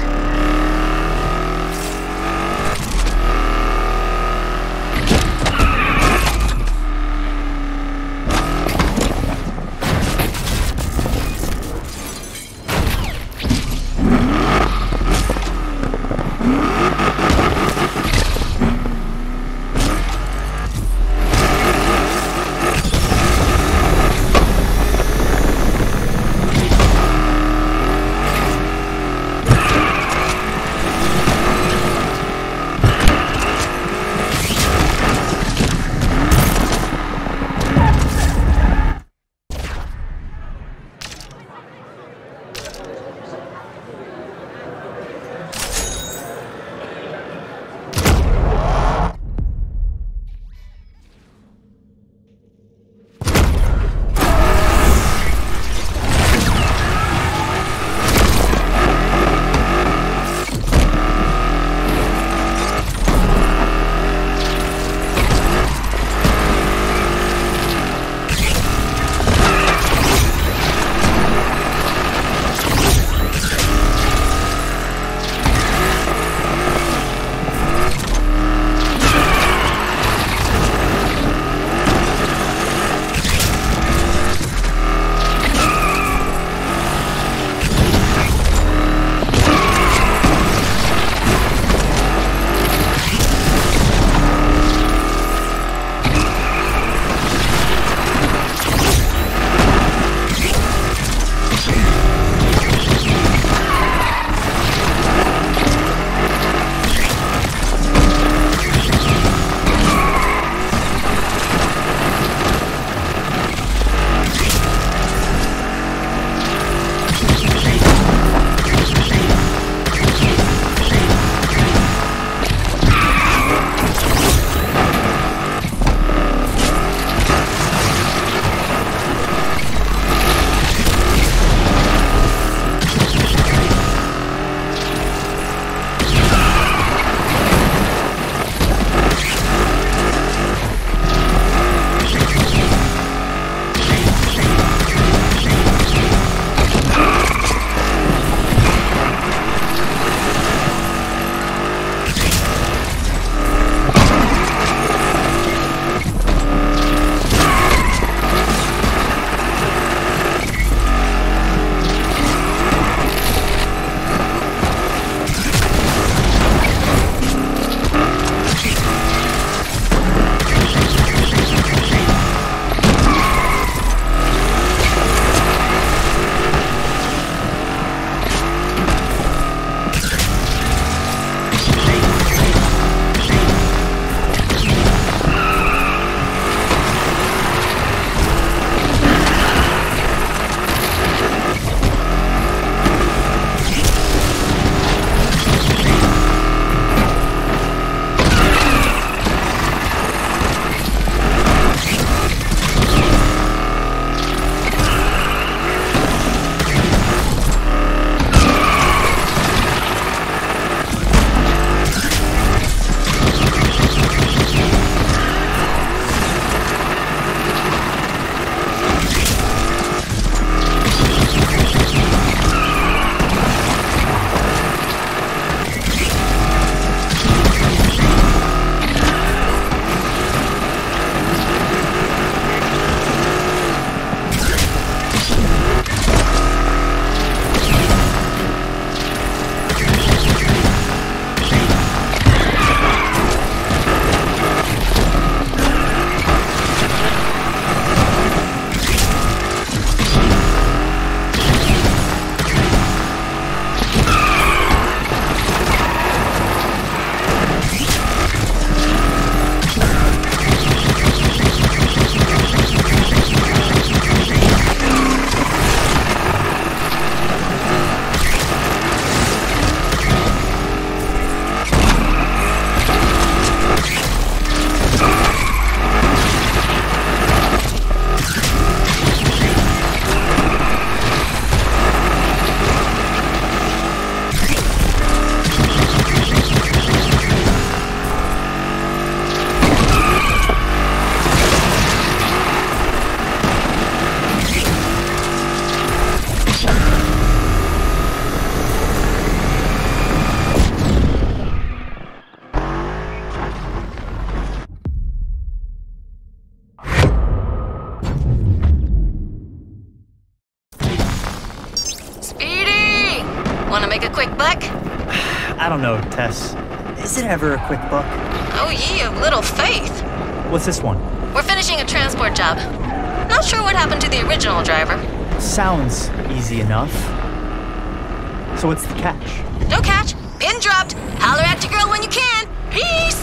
I don't know, Tess. Is it ever a quick buck? Oh, ye of little faith. What's this one? We're finishing a transport job. Not sure what happened to the original driver. Sounds easy enough. So what's the catch? No catch. Pin dropped. Holler at your girl when you can. Peace!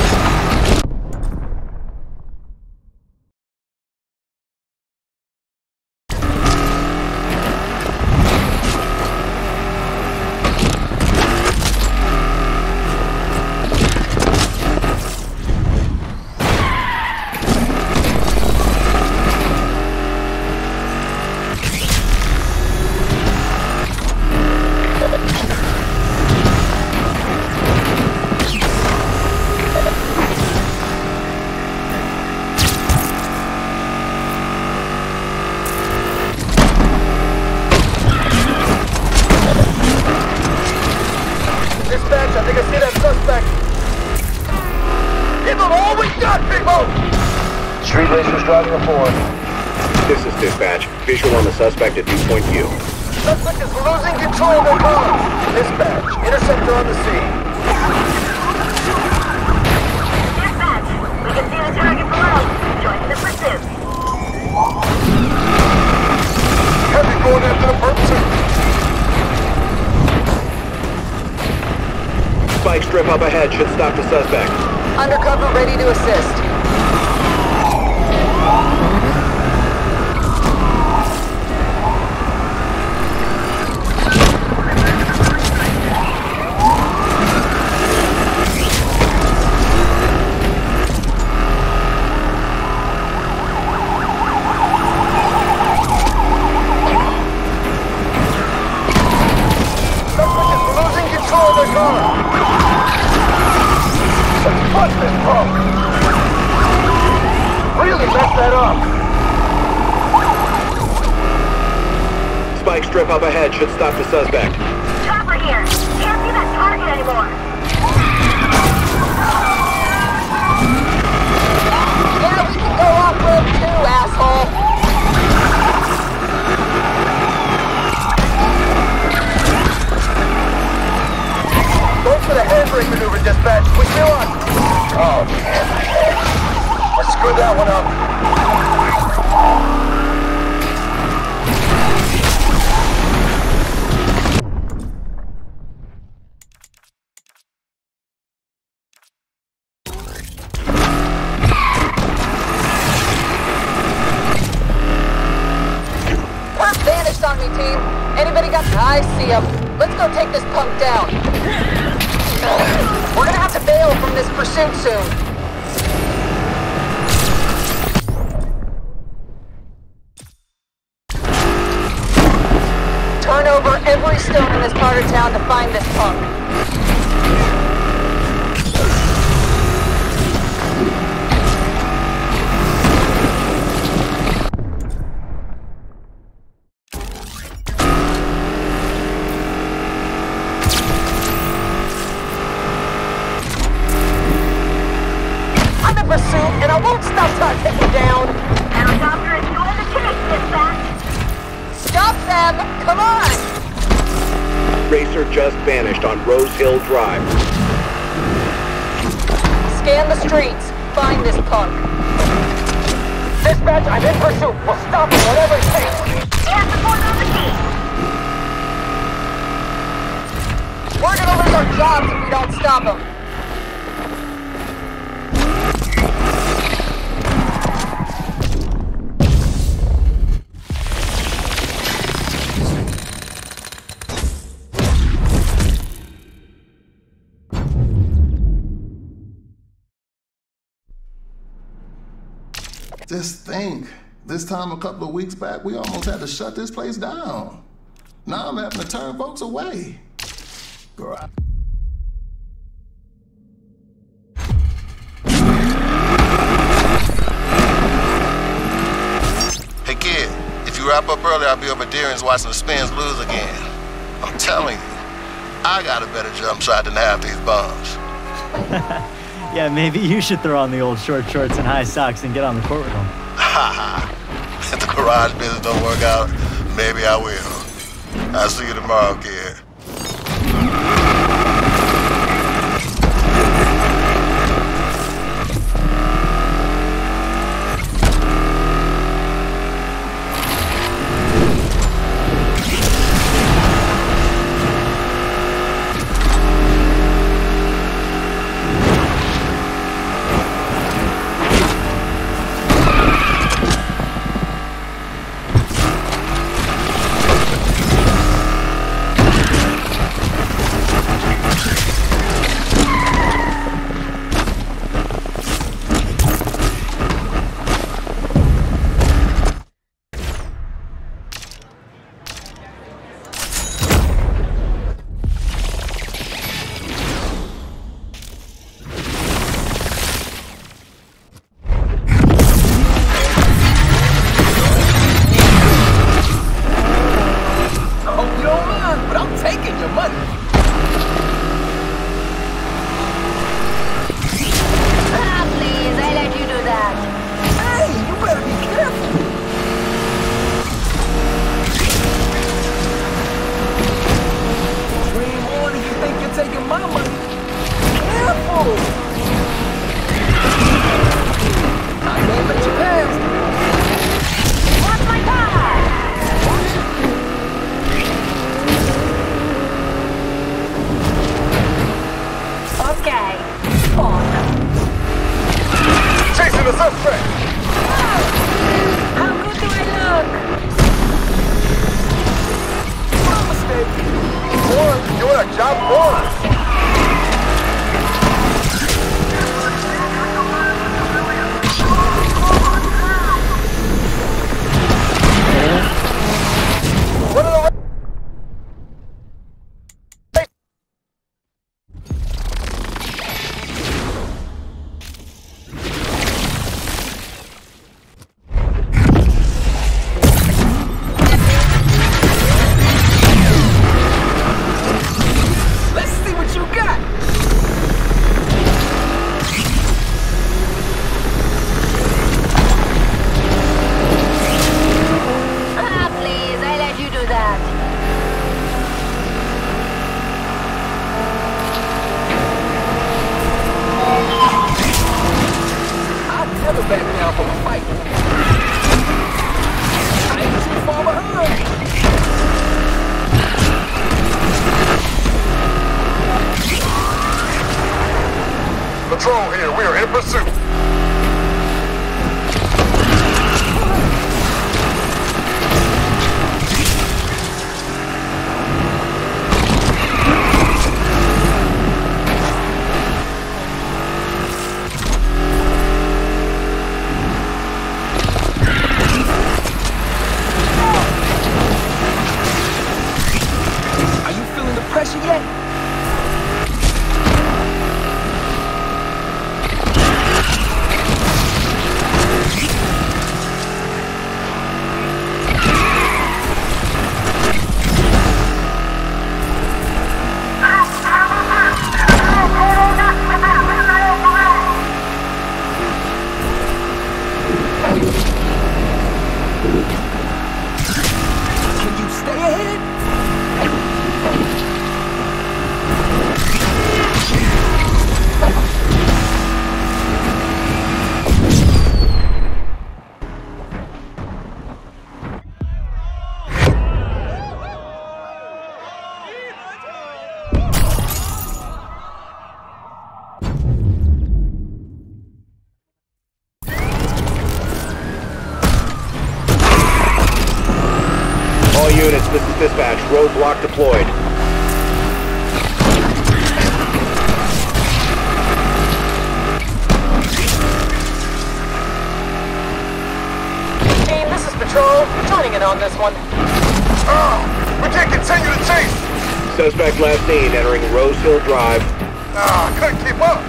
Visual on the suspect at viewpoint U. Suspect is losing control of their car. Dispatch, interceptor on the scene. Dispatch, we can see the target below. Join the pursuit. Heavy going after the pursuit. Spike strip up ahead should stop the suspect. Undercover, ready to assist. Spike strip up ahead should stop the suspect. Chopper here. Can't see that target anymore. Yeah, we can go off-road too, asshole. Go for the handbrake maneuver, dispatch. Push me on. Oh, damn. I screwed that one up. On me, team. Anybody got... I see him. Let's go take this punk down. We're gonna have to bail from this pursuit soon. Turn over every stone in this part of town to find this punk. And I won't stop till I take him down. Helicopter is doing the chase, dispatch. Stop them! Come on! Racer just vanished on Rose Hill Drive. Scan the streets. Find this punk. Dispatch, I'm in pursuit. We'll stop him, whatever it takes. He has support on the team. We're gonna lose our jobs if we don't stop him. Just think, this time a couple of weeks back, we almost had to shut this place down. Now I'm having to turn folks away. Girl. Hey kid, if you wrap up early, I'll be over at Deering's watching the Spins lose again. I'm telling you, I got a better jump shot than half these bums. Yeah, maybe you should throw on the old short shorts and high socks and get on the court with them. Ha ha. If the garage business don't work out, maybe I will. I'll see you tomorrow, kid. the suspect! How good do I look? My mistake. One, doing a job one. What are the Let's see what you got. Ah, please, I let you do that. I'd never back down from a fight. I ain't too far behind. Patrol here, we are in pursuit. Are you feeling the pressure yet? Can you stay ahead? All units, this is dispatch. Roadblock deployed. Team, this is Patrol. Joining in on this one. Oh, we can't continue the chase. Suspect last seen entering Rose Hill Drive. Ah, I couldn't keep up.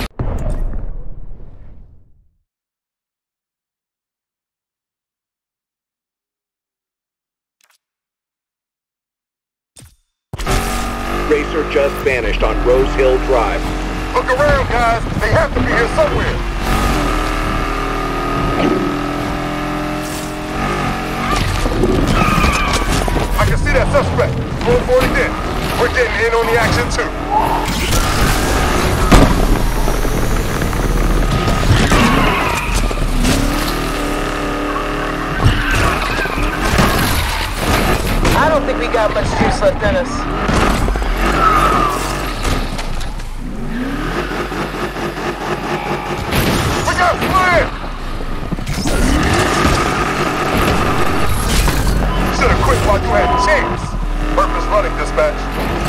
Racer just vanished on Rose Hill Drive. Look around, guys. They have to be here somewhere. I can see that suspect. four forty in. We're getting in on the action, too. I don't think we got much juice left in us. We got flare! Should have quit while you had a chance. Purpose running, dispatch.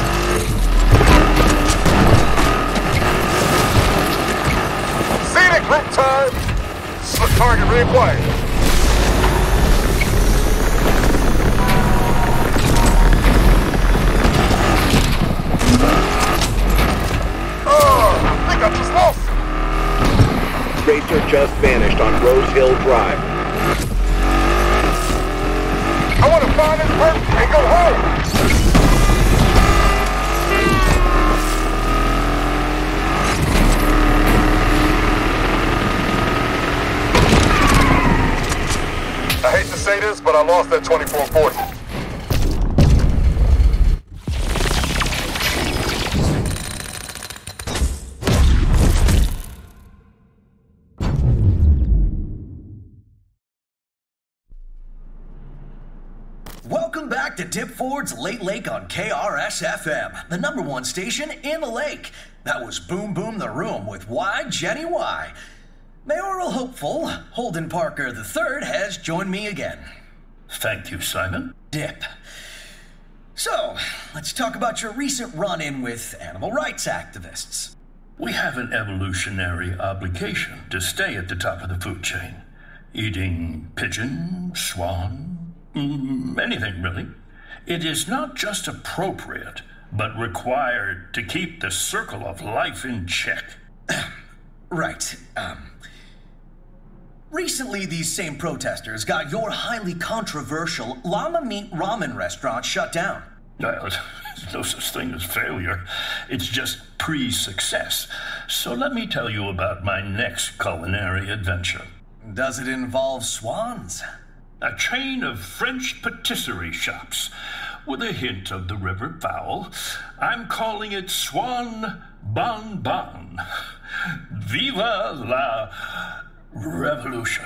Scenic group time. Slip target reacquired. Oh, I think I just lost him. Racer just vanished on Rose Hill Drive. I want to find this person and go home. I hate to say this, but I lost that twenty-four forty. Welcome back to Tip Ford's Late Lake on K R S F M, the number one station in the lake. That was Boom Boom the Room with Y Jenny Y. Mayoral Still hopeful, Holden Parker the third has joined me again. Thank you, Simon. Dip. So, let's talk about your recent run-in with animal rights activists. We have an evolutionary obligation to stay at the top of the food chain. Eating pigeon, swan, mm, anything really. It is not just appropriate, but required to keep the circle of life in check. Right. Um, recently, these same protesters got your highly controversial llama meat ramen restaurant shut down. Well, there's no such thing as failure. It's just pre-success. So let me tell you about my next culinary adventure. Does it involve swans? A chain of French patisserie shops with a hint of the river fowl. I'm calling it Swan Bon Bon. Viva la revolution.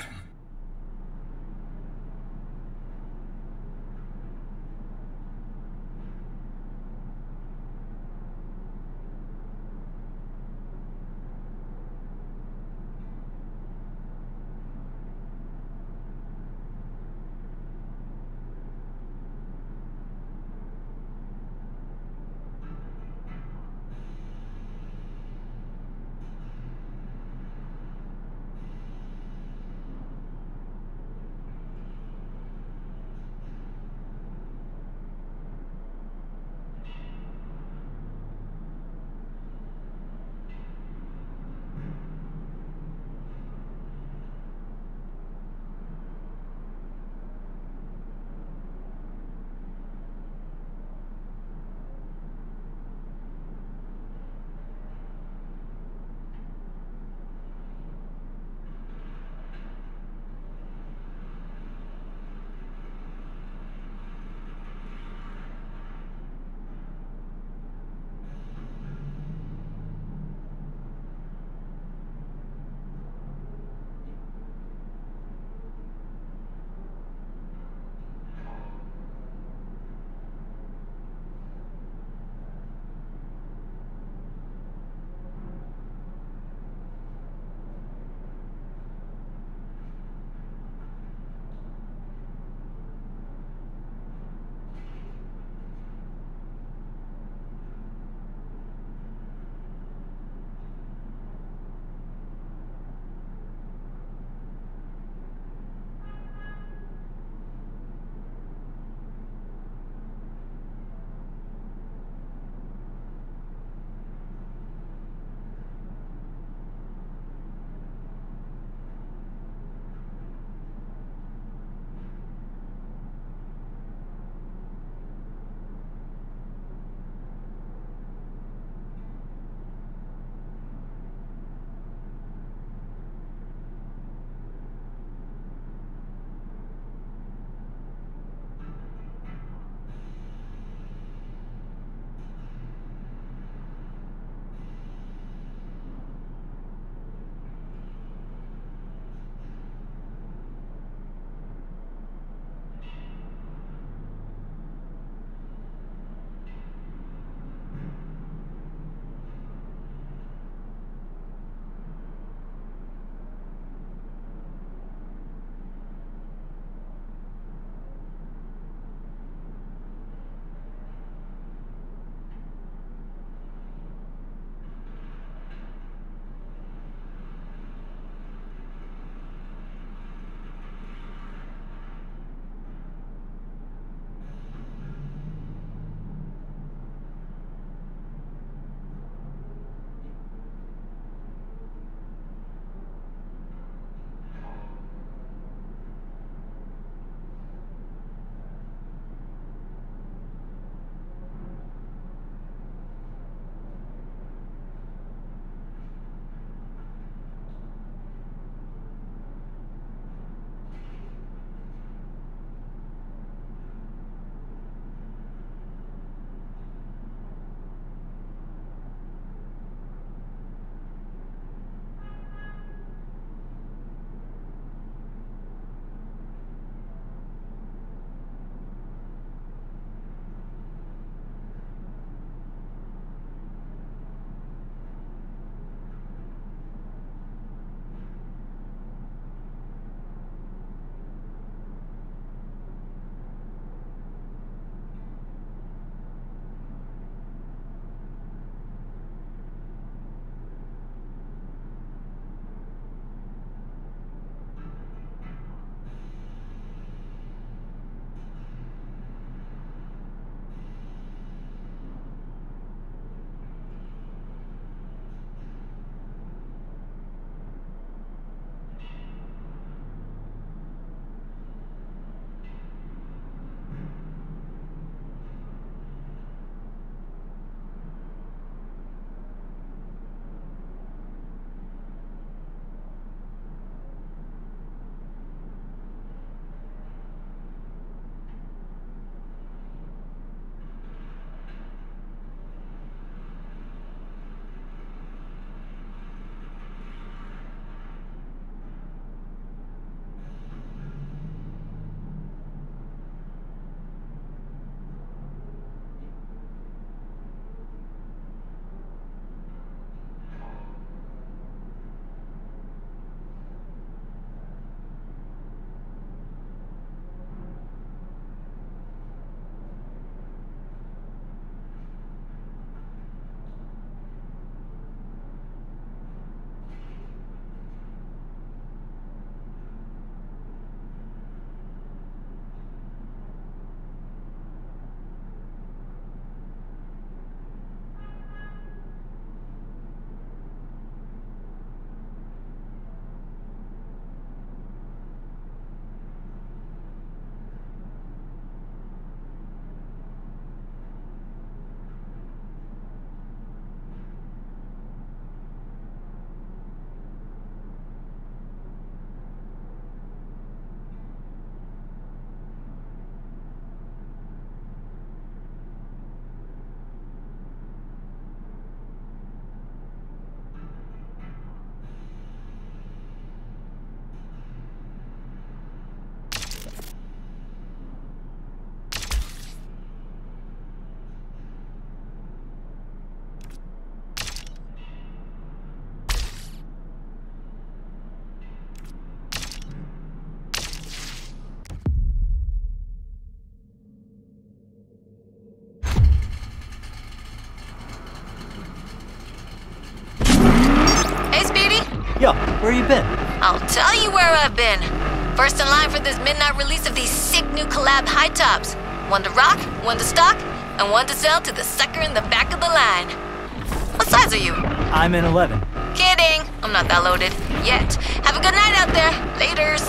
you been? I'll tell you where I've been. First in line for this midnight release of these sick new collab high tops. One to rock, one to stock, and one to sell to the sucker in the back of the line. What size are you? I'm in eleven. Kidding. I'm not that loaded. Yet. Have a good night out there. Laters.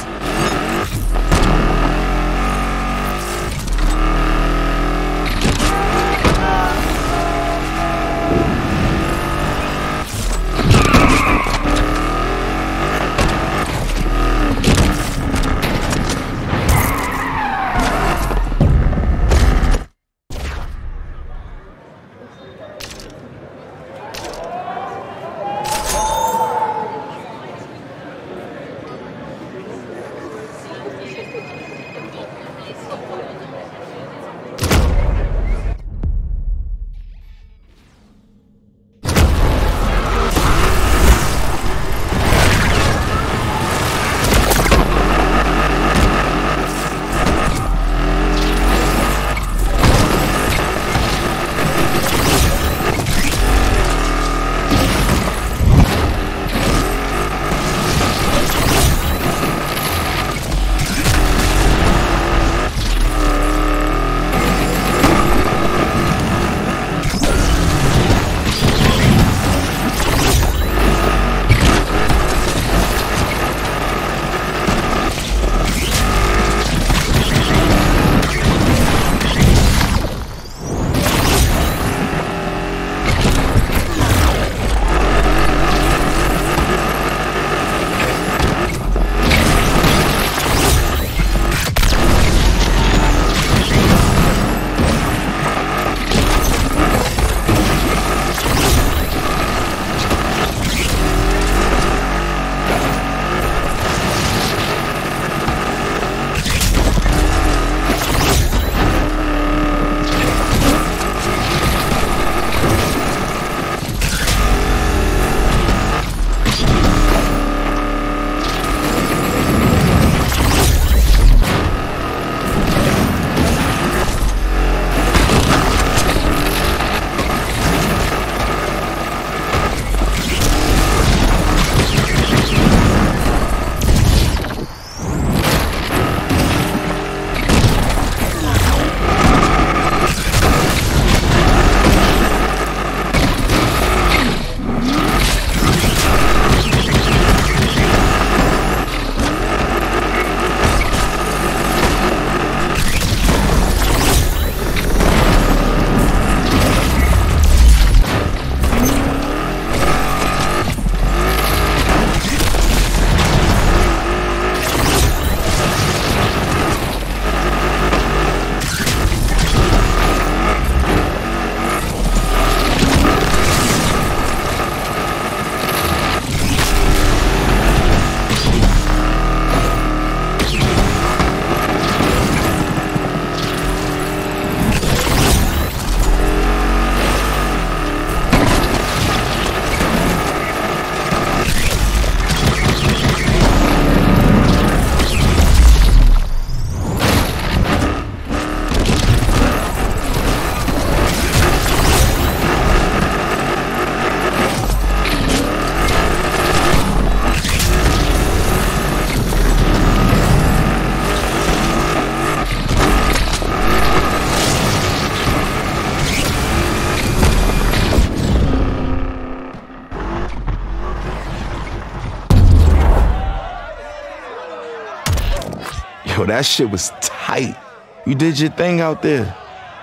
Yo, that shit was tight. You did your thing out there.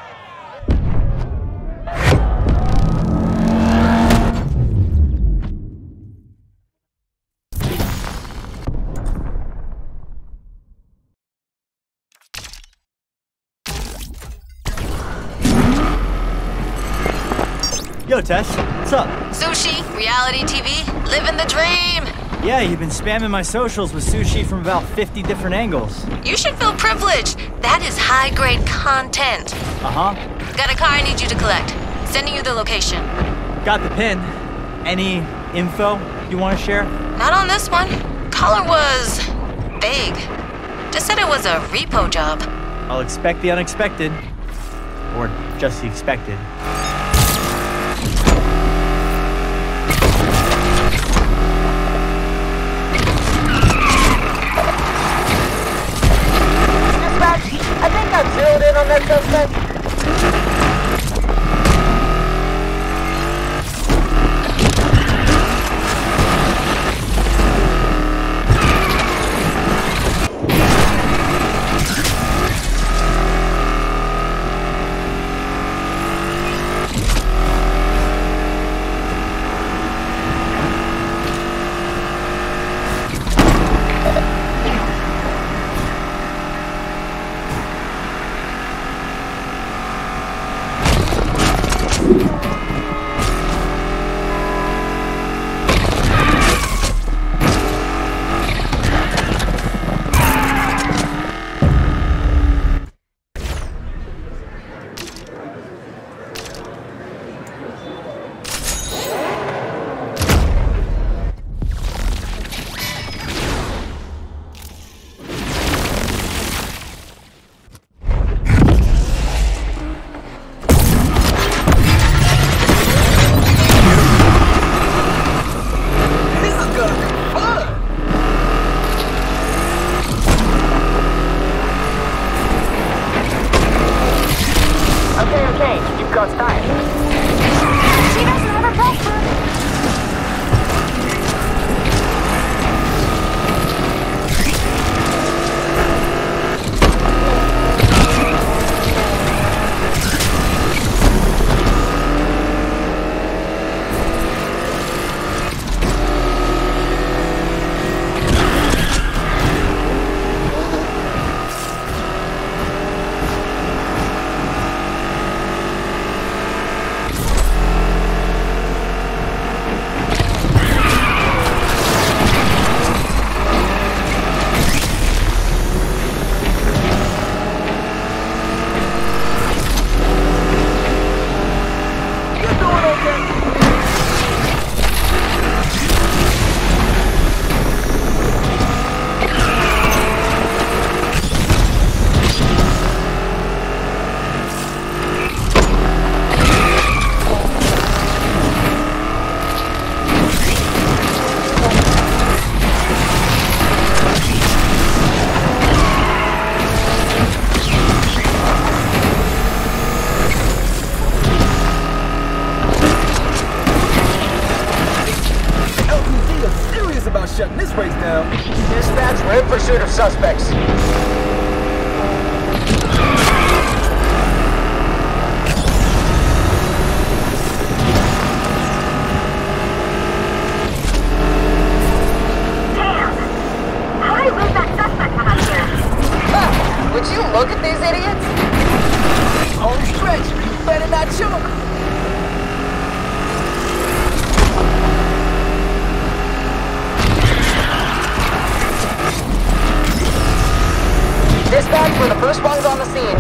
Yo, Tess, what's up? Sushi, reality T V, living the dream. Yeah, you've been spamming my socials with sushi from about fifty different angles. You should feel privileged. That is high-grade content. Uh-huh. Got a car I need you to collect. Sending you the location. Got the pin. Any info you want to share? Not on this one. Caller was vague. Just said it was a repo job. I'll expect the unexpected. Or just the expected. Dispatch, we're in pursuit of suspects. Would you look at these idiots? Home stretch. You better not choke. Dispatch, we're the first ones on the scene.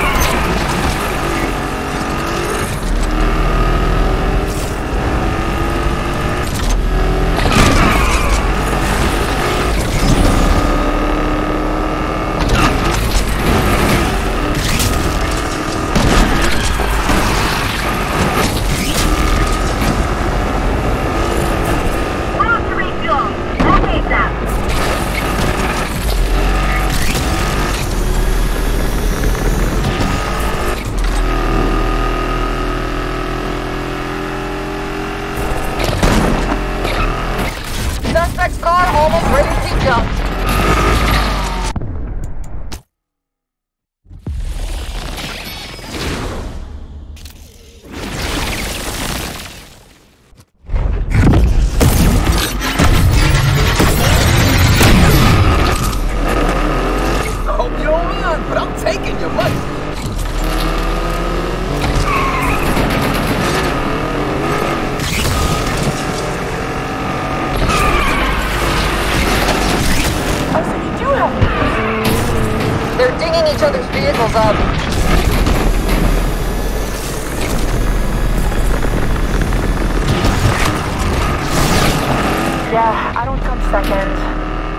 Suspect's car almost ready to be jumped. I hope you don't run, but I'm taking your money. They're dinging each other's vehicles up. Yeah, I don't come second.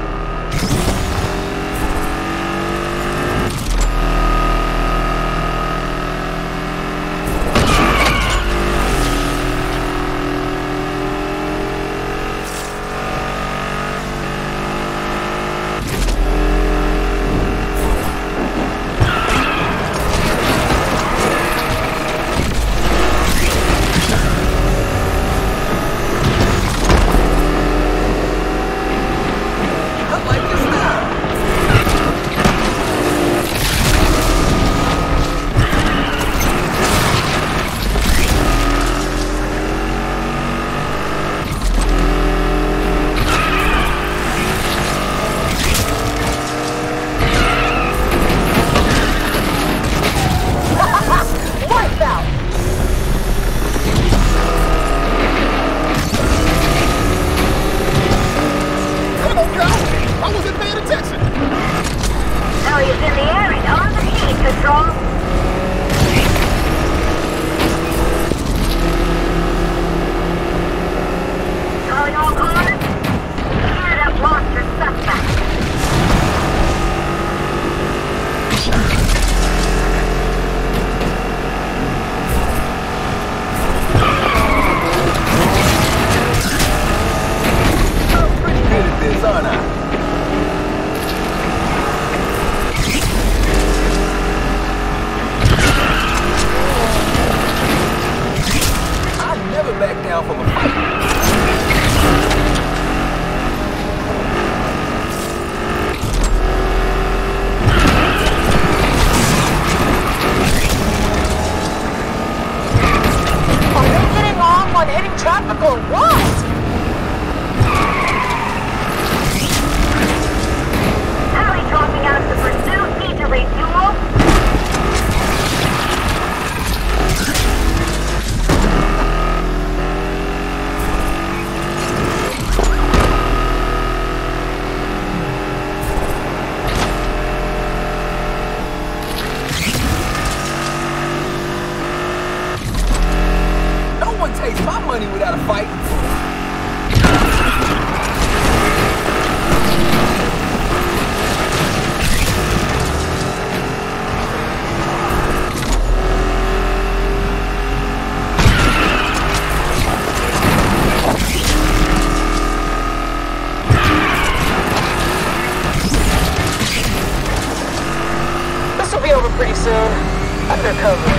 Pretty soon, undercover.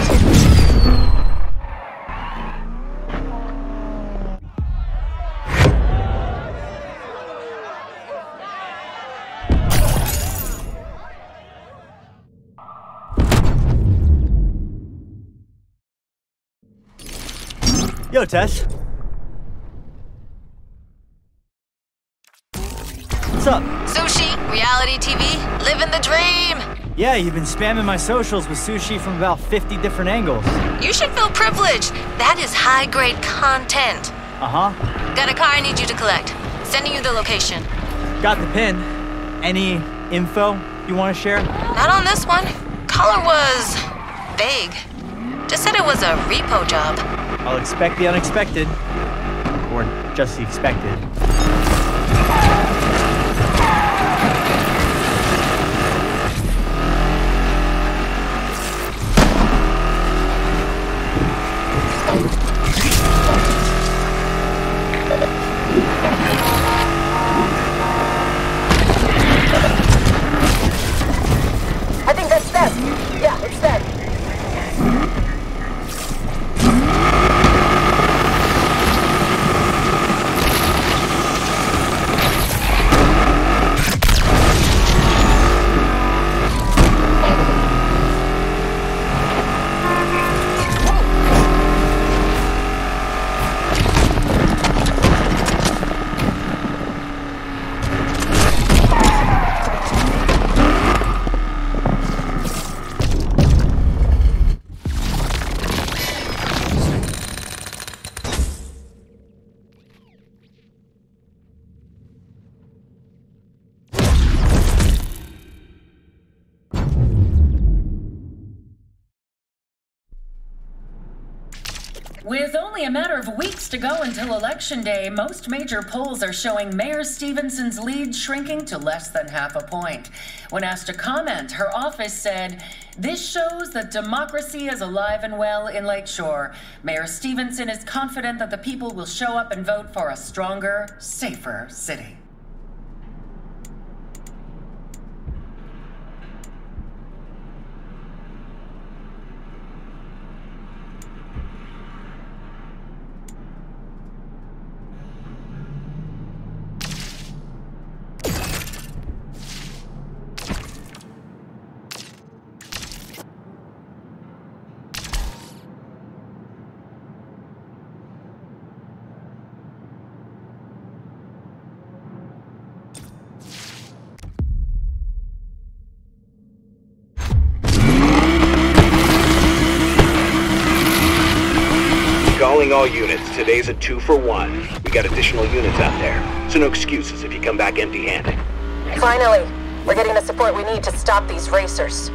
Yo, Tess. What's up? Sushi, reality T V, living the dream. Yeah, you've been spamming my socials with sushi from about fifty different angles. You should feel privileged. That is high-grade content. Uh-huh. Got a car I need you to collect. Sending you the location. Got the pin. Any info you want to share? Not on this one. Caller was vague. Just said it was a repo job. I'll expect the unexpected. Or just the expected. I think that's them. Yeah, it's them. With only a matter of weeks to go until Election Day, most major polls are showing Mayor Stevenson's lead shrinking to less than half a point. When asked to comment, her office said, "This shows that democracy is alive and well in Lakeshore. Mayor Stevenson is confident that the people will show up and vote for a stronger, safer city." Calling all units. Today's a two for one. We got additional units out there, so no excuses if you come back empty-handed. Finally, we're getting the support we need to stop these racers.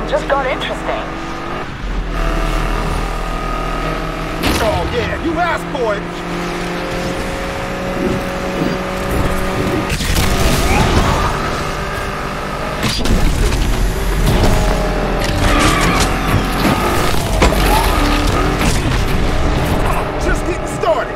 just got interesting. Oh, yeah, you asked for it. Just getting started.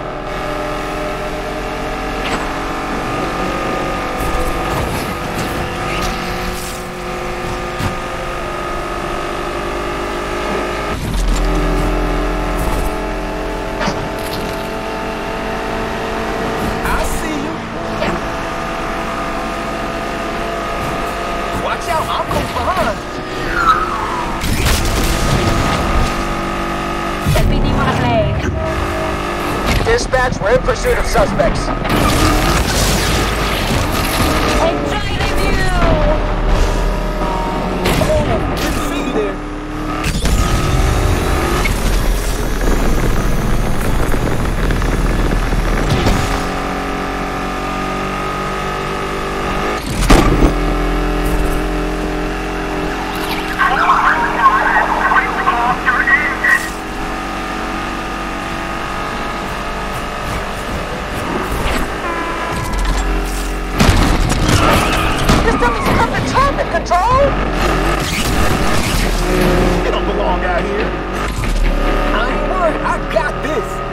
Dispatch, we're in pursuit of suspects. Inside of you! Oh, didn't see you there. Control? You don't belong out here. I ain't worried. I got this.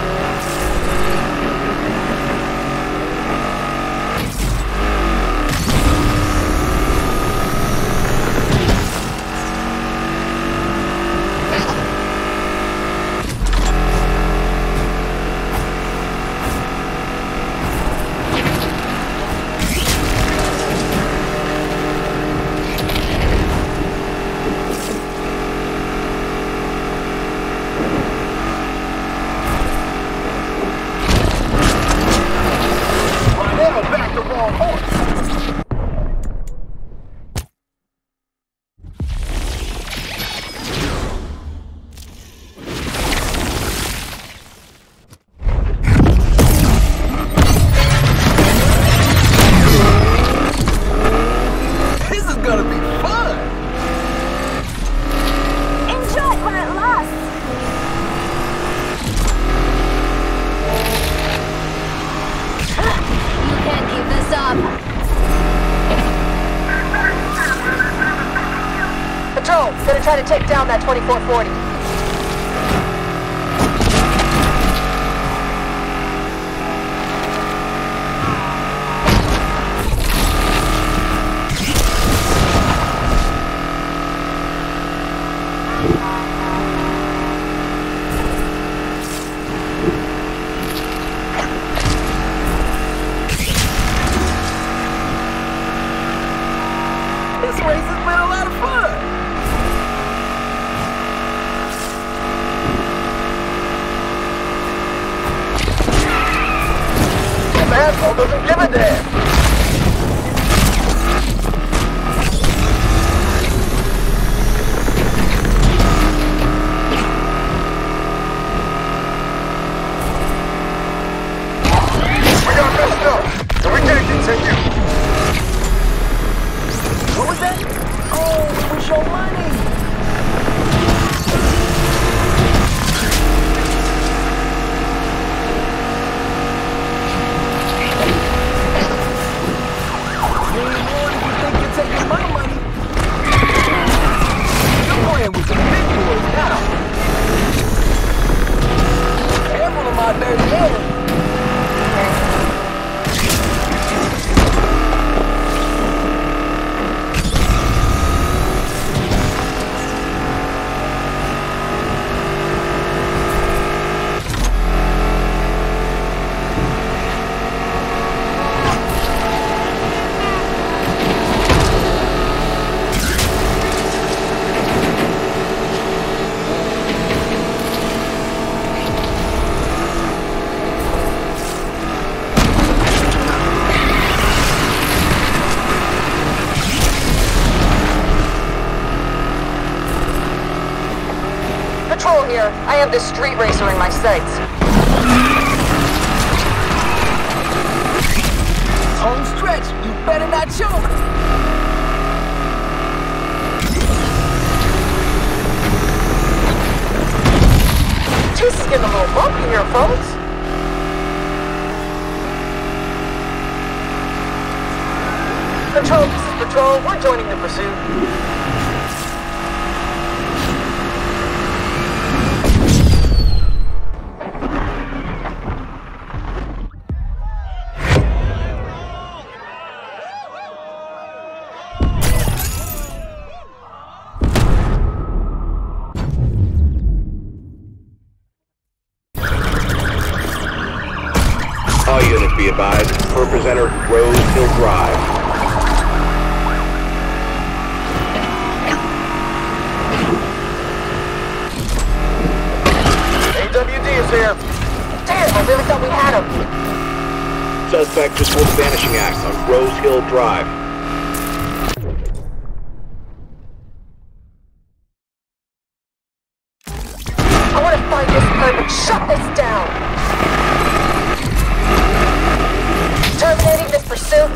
Gonna try to take down that twenty-four forty. This race has been a lot of fun. Asshole doesn't give a damn. We got messed up, so we can't continue. What was that? Oh, it was your money. Taking my money. You're playing with some big boys now. Careful of my dirty head. Here. I have this street racer in my sights. Home stretch. You better not choke. looky here, folks. Control, this is Patrol. We're joining the pursuit. All units be advised, per presenter, Rose Hill Drive. A W D is here. Damn, I really thought we had him. Suspect just pulled a vanishing axe on Rose Hill Drive. I want to find this perp and shut this down. Terminating this pursuit.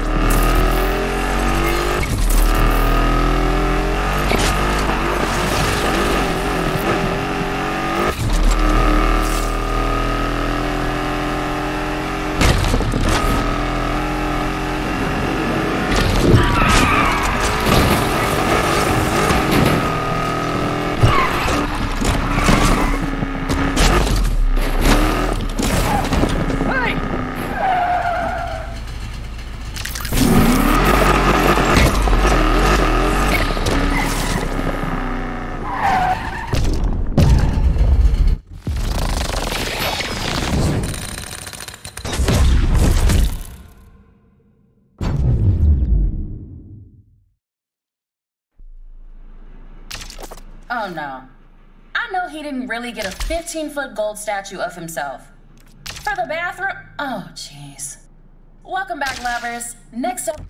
Oh no. I know he didn't really get a fifteen foot gold statue of himself. For the bathroom? Oh, jeez. Welcome back, lovers. Next up.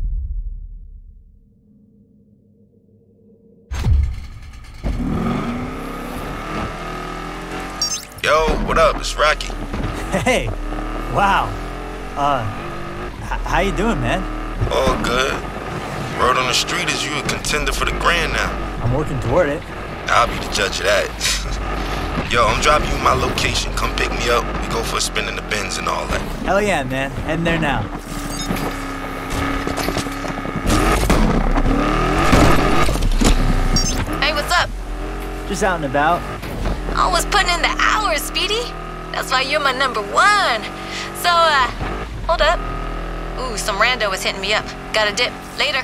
Yo, what up? It's Rocky. Hey. Wow. Uh, h- how you doing, man? All good. Word on the street is you a contender for the grand now. I'm working toward it. I'll be the judge of that. Yo, I'm dropping you my location. Come pick me up. We go for a spin in the bins and all that. Hell yeah, man. Heading there now. Hey, what's up? Just out and about. Always putting in the hours, Speedy. That's why you're my number one. So, uh, hold up. Ooh, some rando was hitting me up. Got a dip. Later.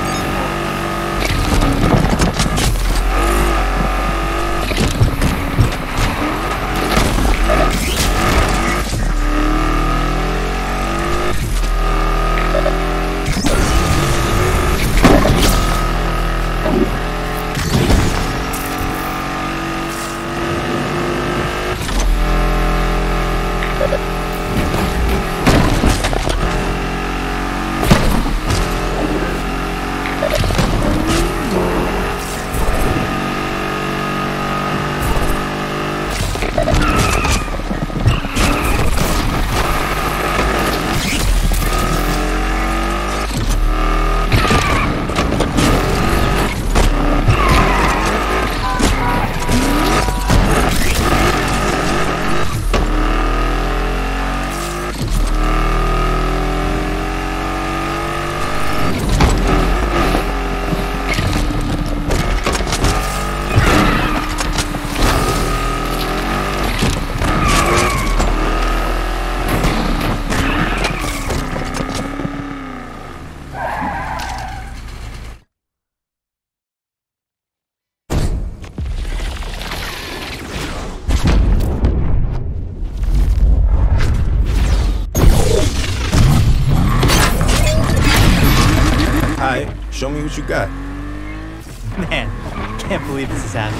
Show me what you got. Man, can't believe this is happening.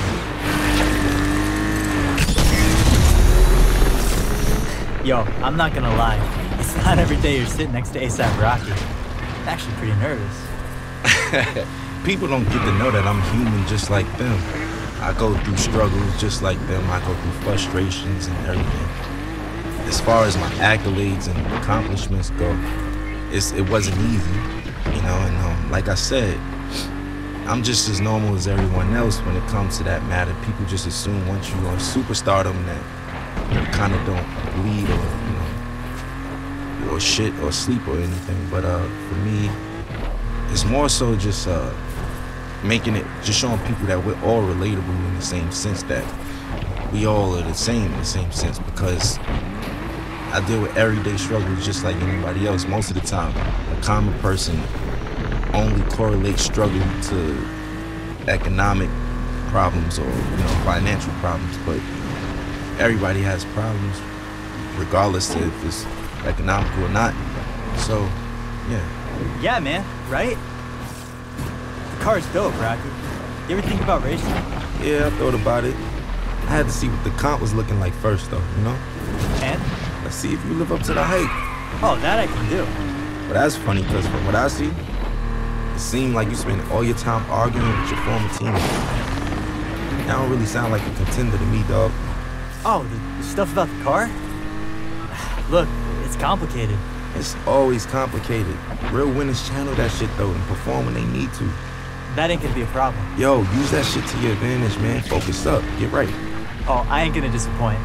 Yo, I'm not gonna lie. It's not every day you're sitting next to ASAP Rocky. I'm actually pretty nervous. People don't get to know that I'm human just like them. I go through struggles just like them. I go through frustrations and everything. As far as my accolades and accomplishments go, it's, it wasn't easy, you know, and um, like I said, I'm just as normal as everyone else when it comes to that matter. People just assume once you're on superstardom that you kind of don't bleed or, you know, or shit or sleep or anything. But uh, for me, it's more so just uh, making it, just showing people that we're all relatable in the same sense, that we all are the same in the same sense, because I deal with everyday struggles just like anybody else. Most of the time, a common person only correlates struggle to economic problems or, you know, financial problems, but everybody has problems regardless if it's economical or not. So, yeah. Yeah, man, right? The car's dope, Rocky. You ever think about racing? Yeah, I thought about it. I had to see what the comp was looking like first, though, you know? And? Let's see if you live up to the hype. Oh, that I can do. But that's funny, because from what I see, it seemed like you spend all your time arguing with your former teammates. That don't really sound like a contender to me, dog. Oh, the, the stuff about the car? Look, it's complicated. It's always complicated. Real winners channel that shit, though, and perform when they need to. That ain't gonna be a problem. Yo, use that shit to your advantage, man. Focus up. Get right. Oh, I ain't gonna disappoint.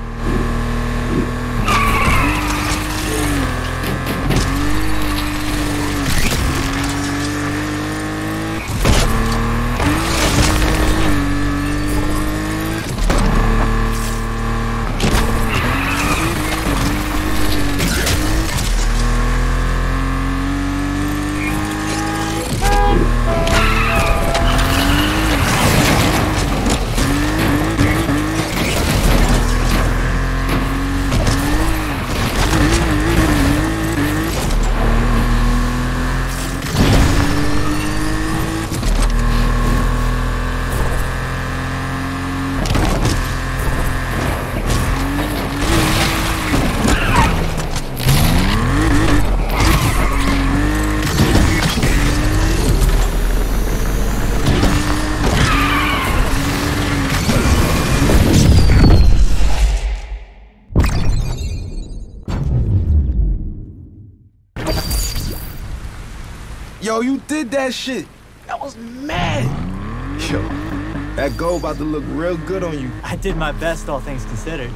Yo, you did that shit. That was mad. Yo, that goal about to look real good on you. I did my best, all things considered.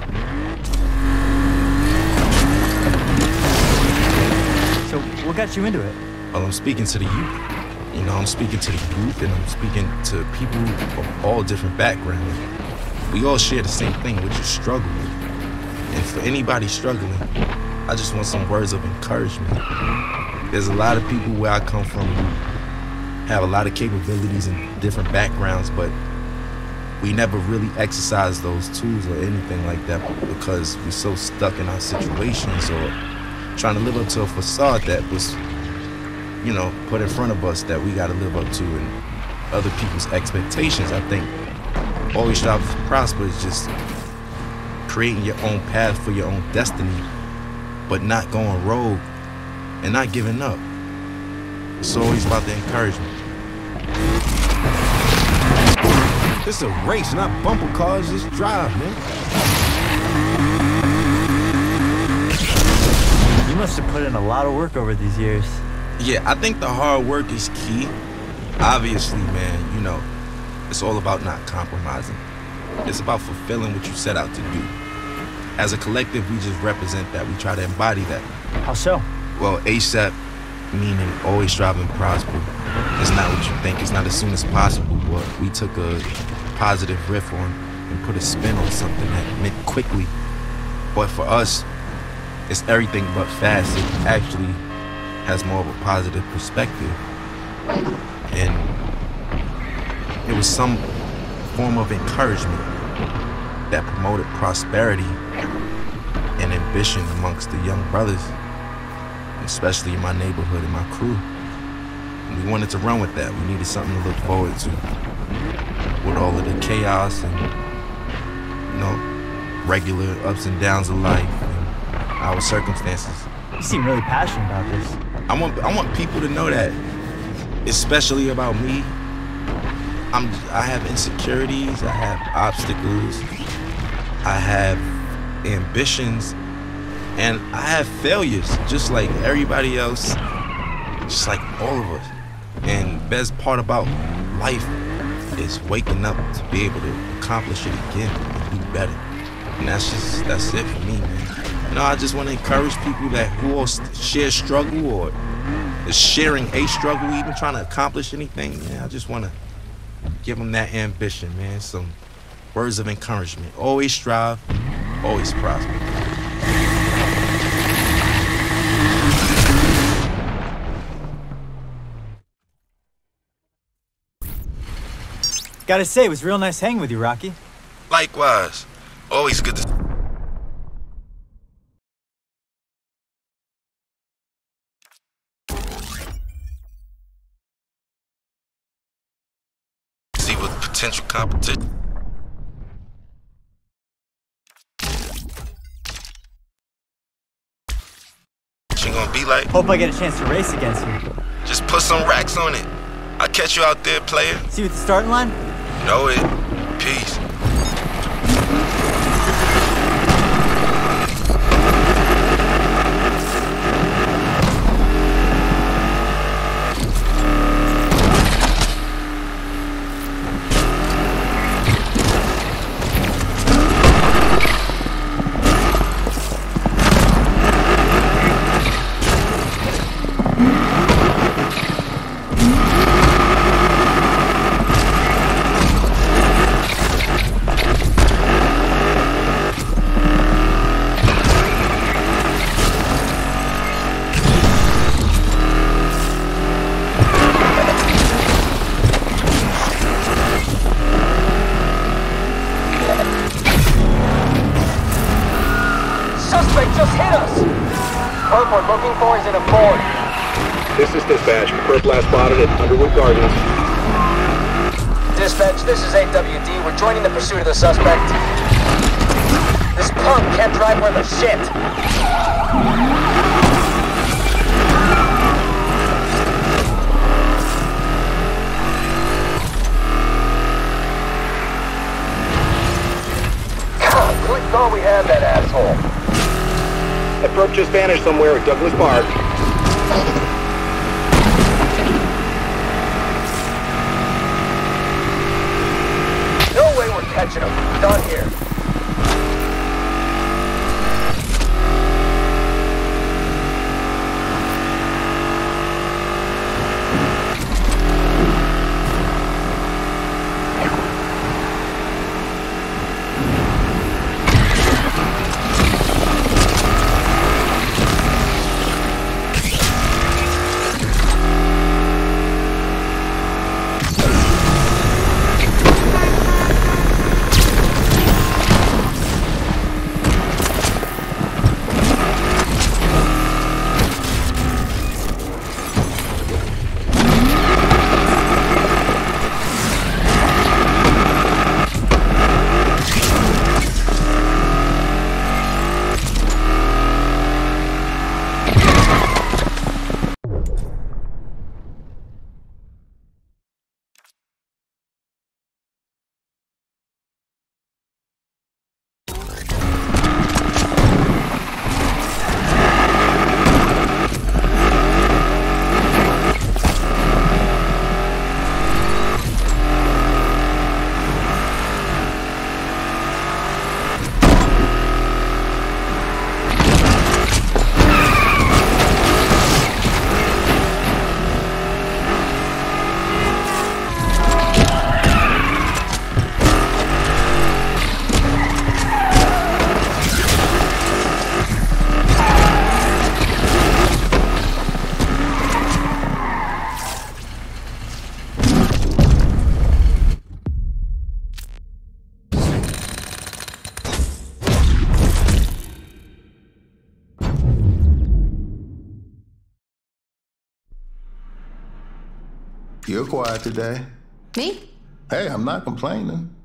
So, what got you into it? Well, I'm speaking to the youth. You know, I'm speaking to the youth, and I'm speaking to people of all different backgrounds. We all share the same thing, which is struggle. And for anybody struggling, I just want some words of encouragement. There's a lot of people where I come from who have a lot of capabilities and different backgrounds, but we never really exercise those tools or anything like that because we're so stuck in our situations or trying to live up to a facade that was, you know, put in front of us that we got to live up to and other people's expectations. I think always strive to prosper is just creating your own path for your own destiny, but not going rogue and not giving up. It's always about the encouragement. It's a race, not bumper cars. Just drive, man. You must have put in a lot of work over these years. Yeah, I think the hard work is key. Obviously, man, you know, it's all about not compromising. It's about fulfilling what you set out to do. As a collective, we just represent that. We try to embody that. How so? Well, ASAP, meaning always strive and prosper. It's not what you think. It's not as soon as possible, but we took a positive riff on and put a spin on something that meant quickly. But for us, it's everything but fast. It actually has more of a positive perspective. And it was some form of encouragement that promoted prosperity and ambition amongst the young brothers, especially in my neighborhood and my crew. And we wanted to run with that. We needed something to look forward to with all of the chaos and, you know, regular ups and downs of life and our circumstances. You seem really passionate about this. I want I want people to know that, especially about me. I'm I have insecurities, I have obstacles, I have ambitions, and I have failures, just like everybody else, just like all of us. And best part about life is waking up to be able to accomplish it again and do better. And that's just, that's it for me, man. You know, I just want to encourage people that who all share struggle or is sharing a struggle, even trying to accomplish anything, man. I just want to give them that ambition, man. Some words of encouragement. Always strive, always prosper. Gotta say, it was real nice hanging with you, Rocky. Likewise. Always good to see what potential competition. You gonna be like? Hope I get a chance to race against you. Just put some racks on it. I'll catch you out there, player. See you at the starting line? You know it. Peace. This is dispatch. Perp last spotted at Underwood Gardens. Dispatch, this is A W D. We're joining the pursuit of the suspect. This punk can't drive worth a shit. God, we thought we had that asshole. That perp just vanished somewhere at Douglas Park. No way we're catching him. Done here. You're quiet today. Me? Hey, I'm not complaining.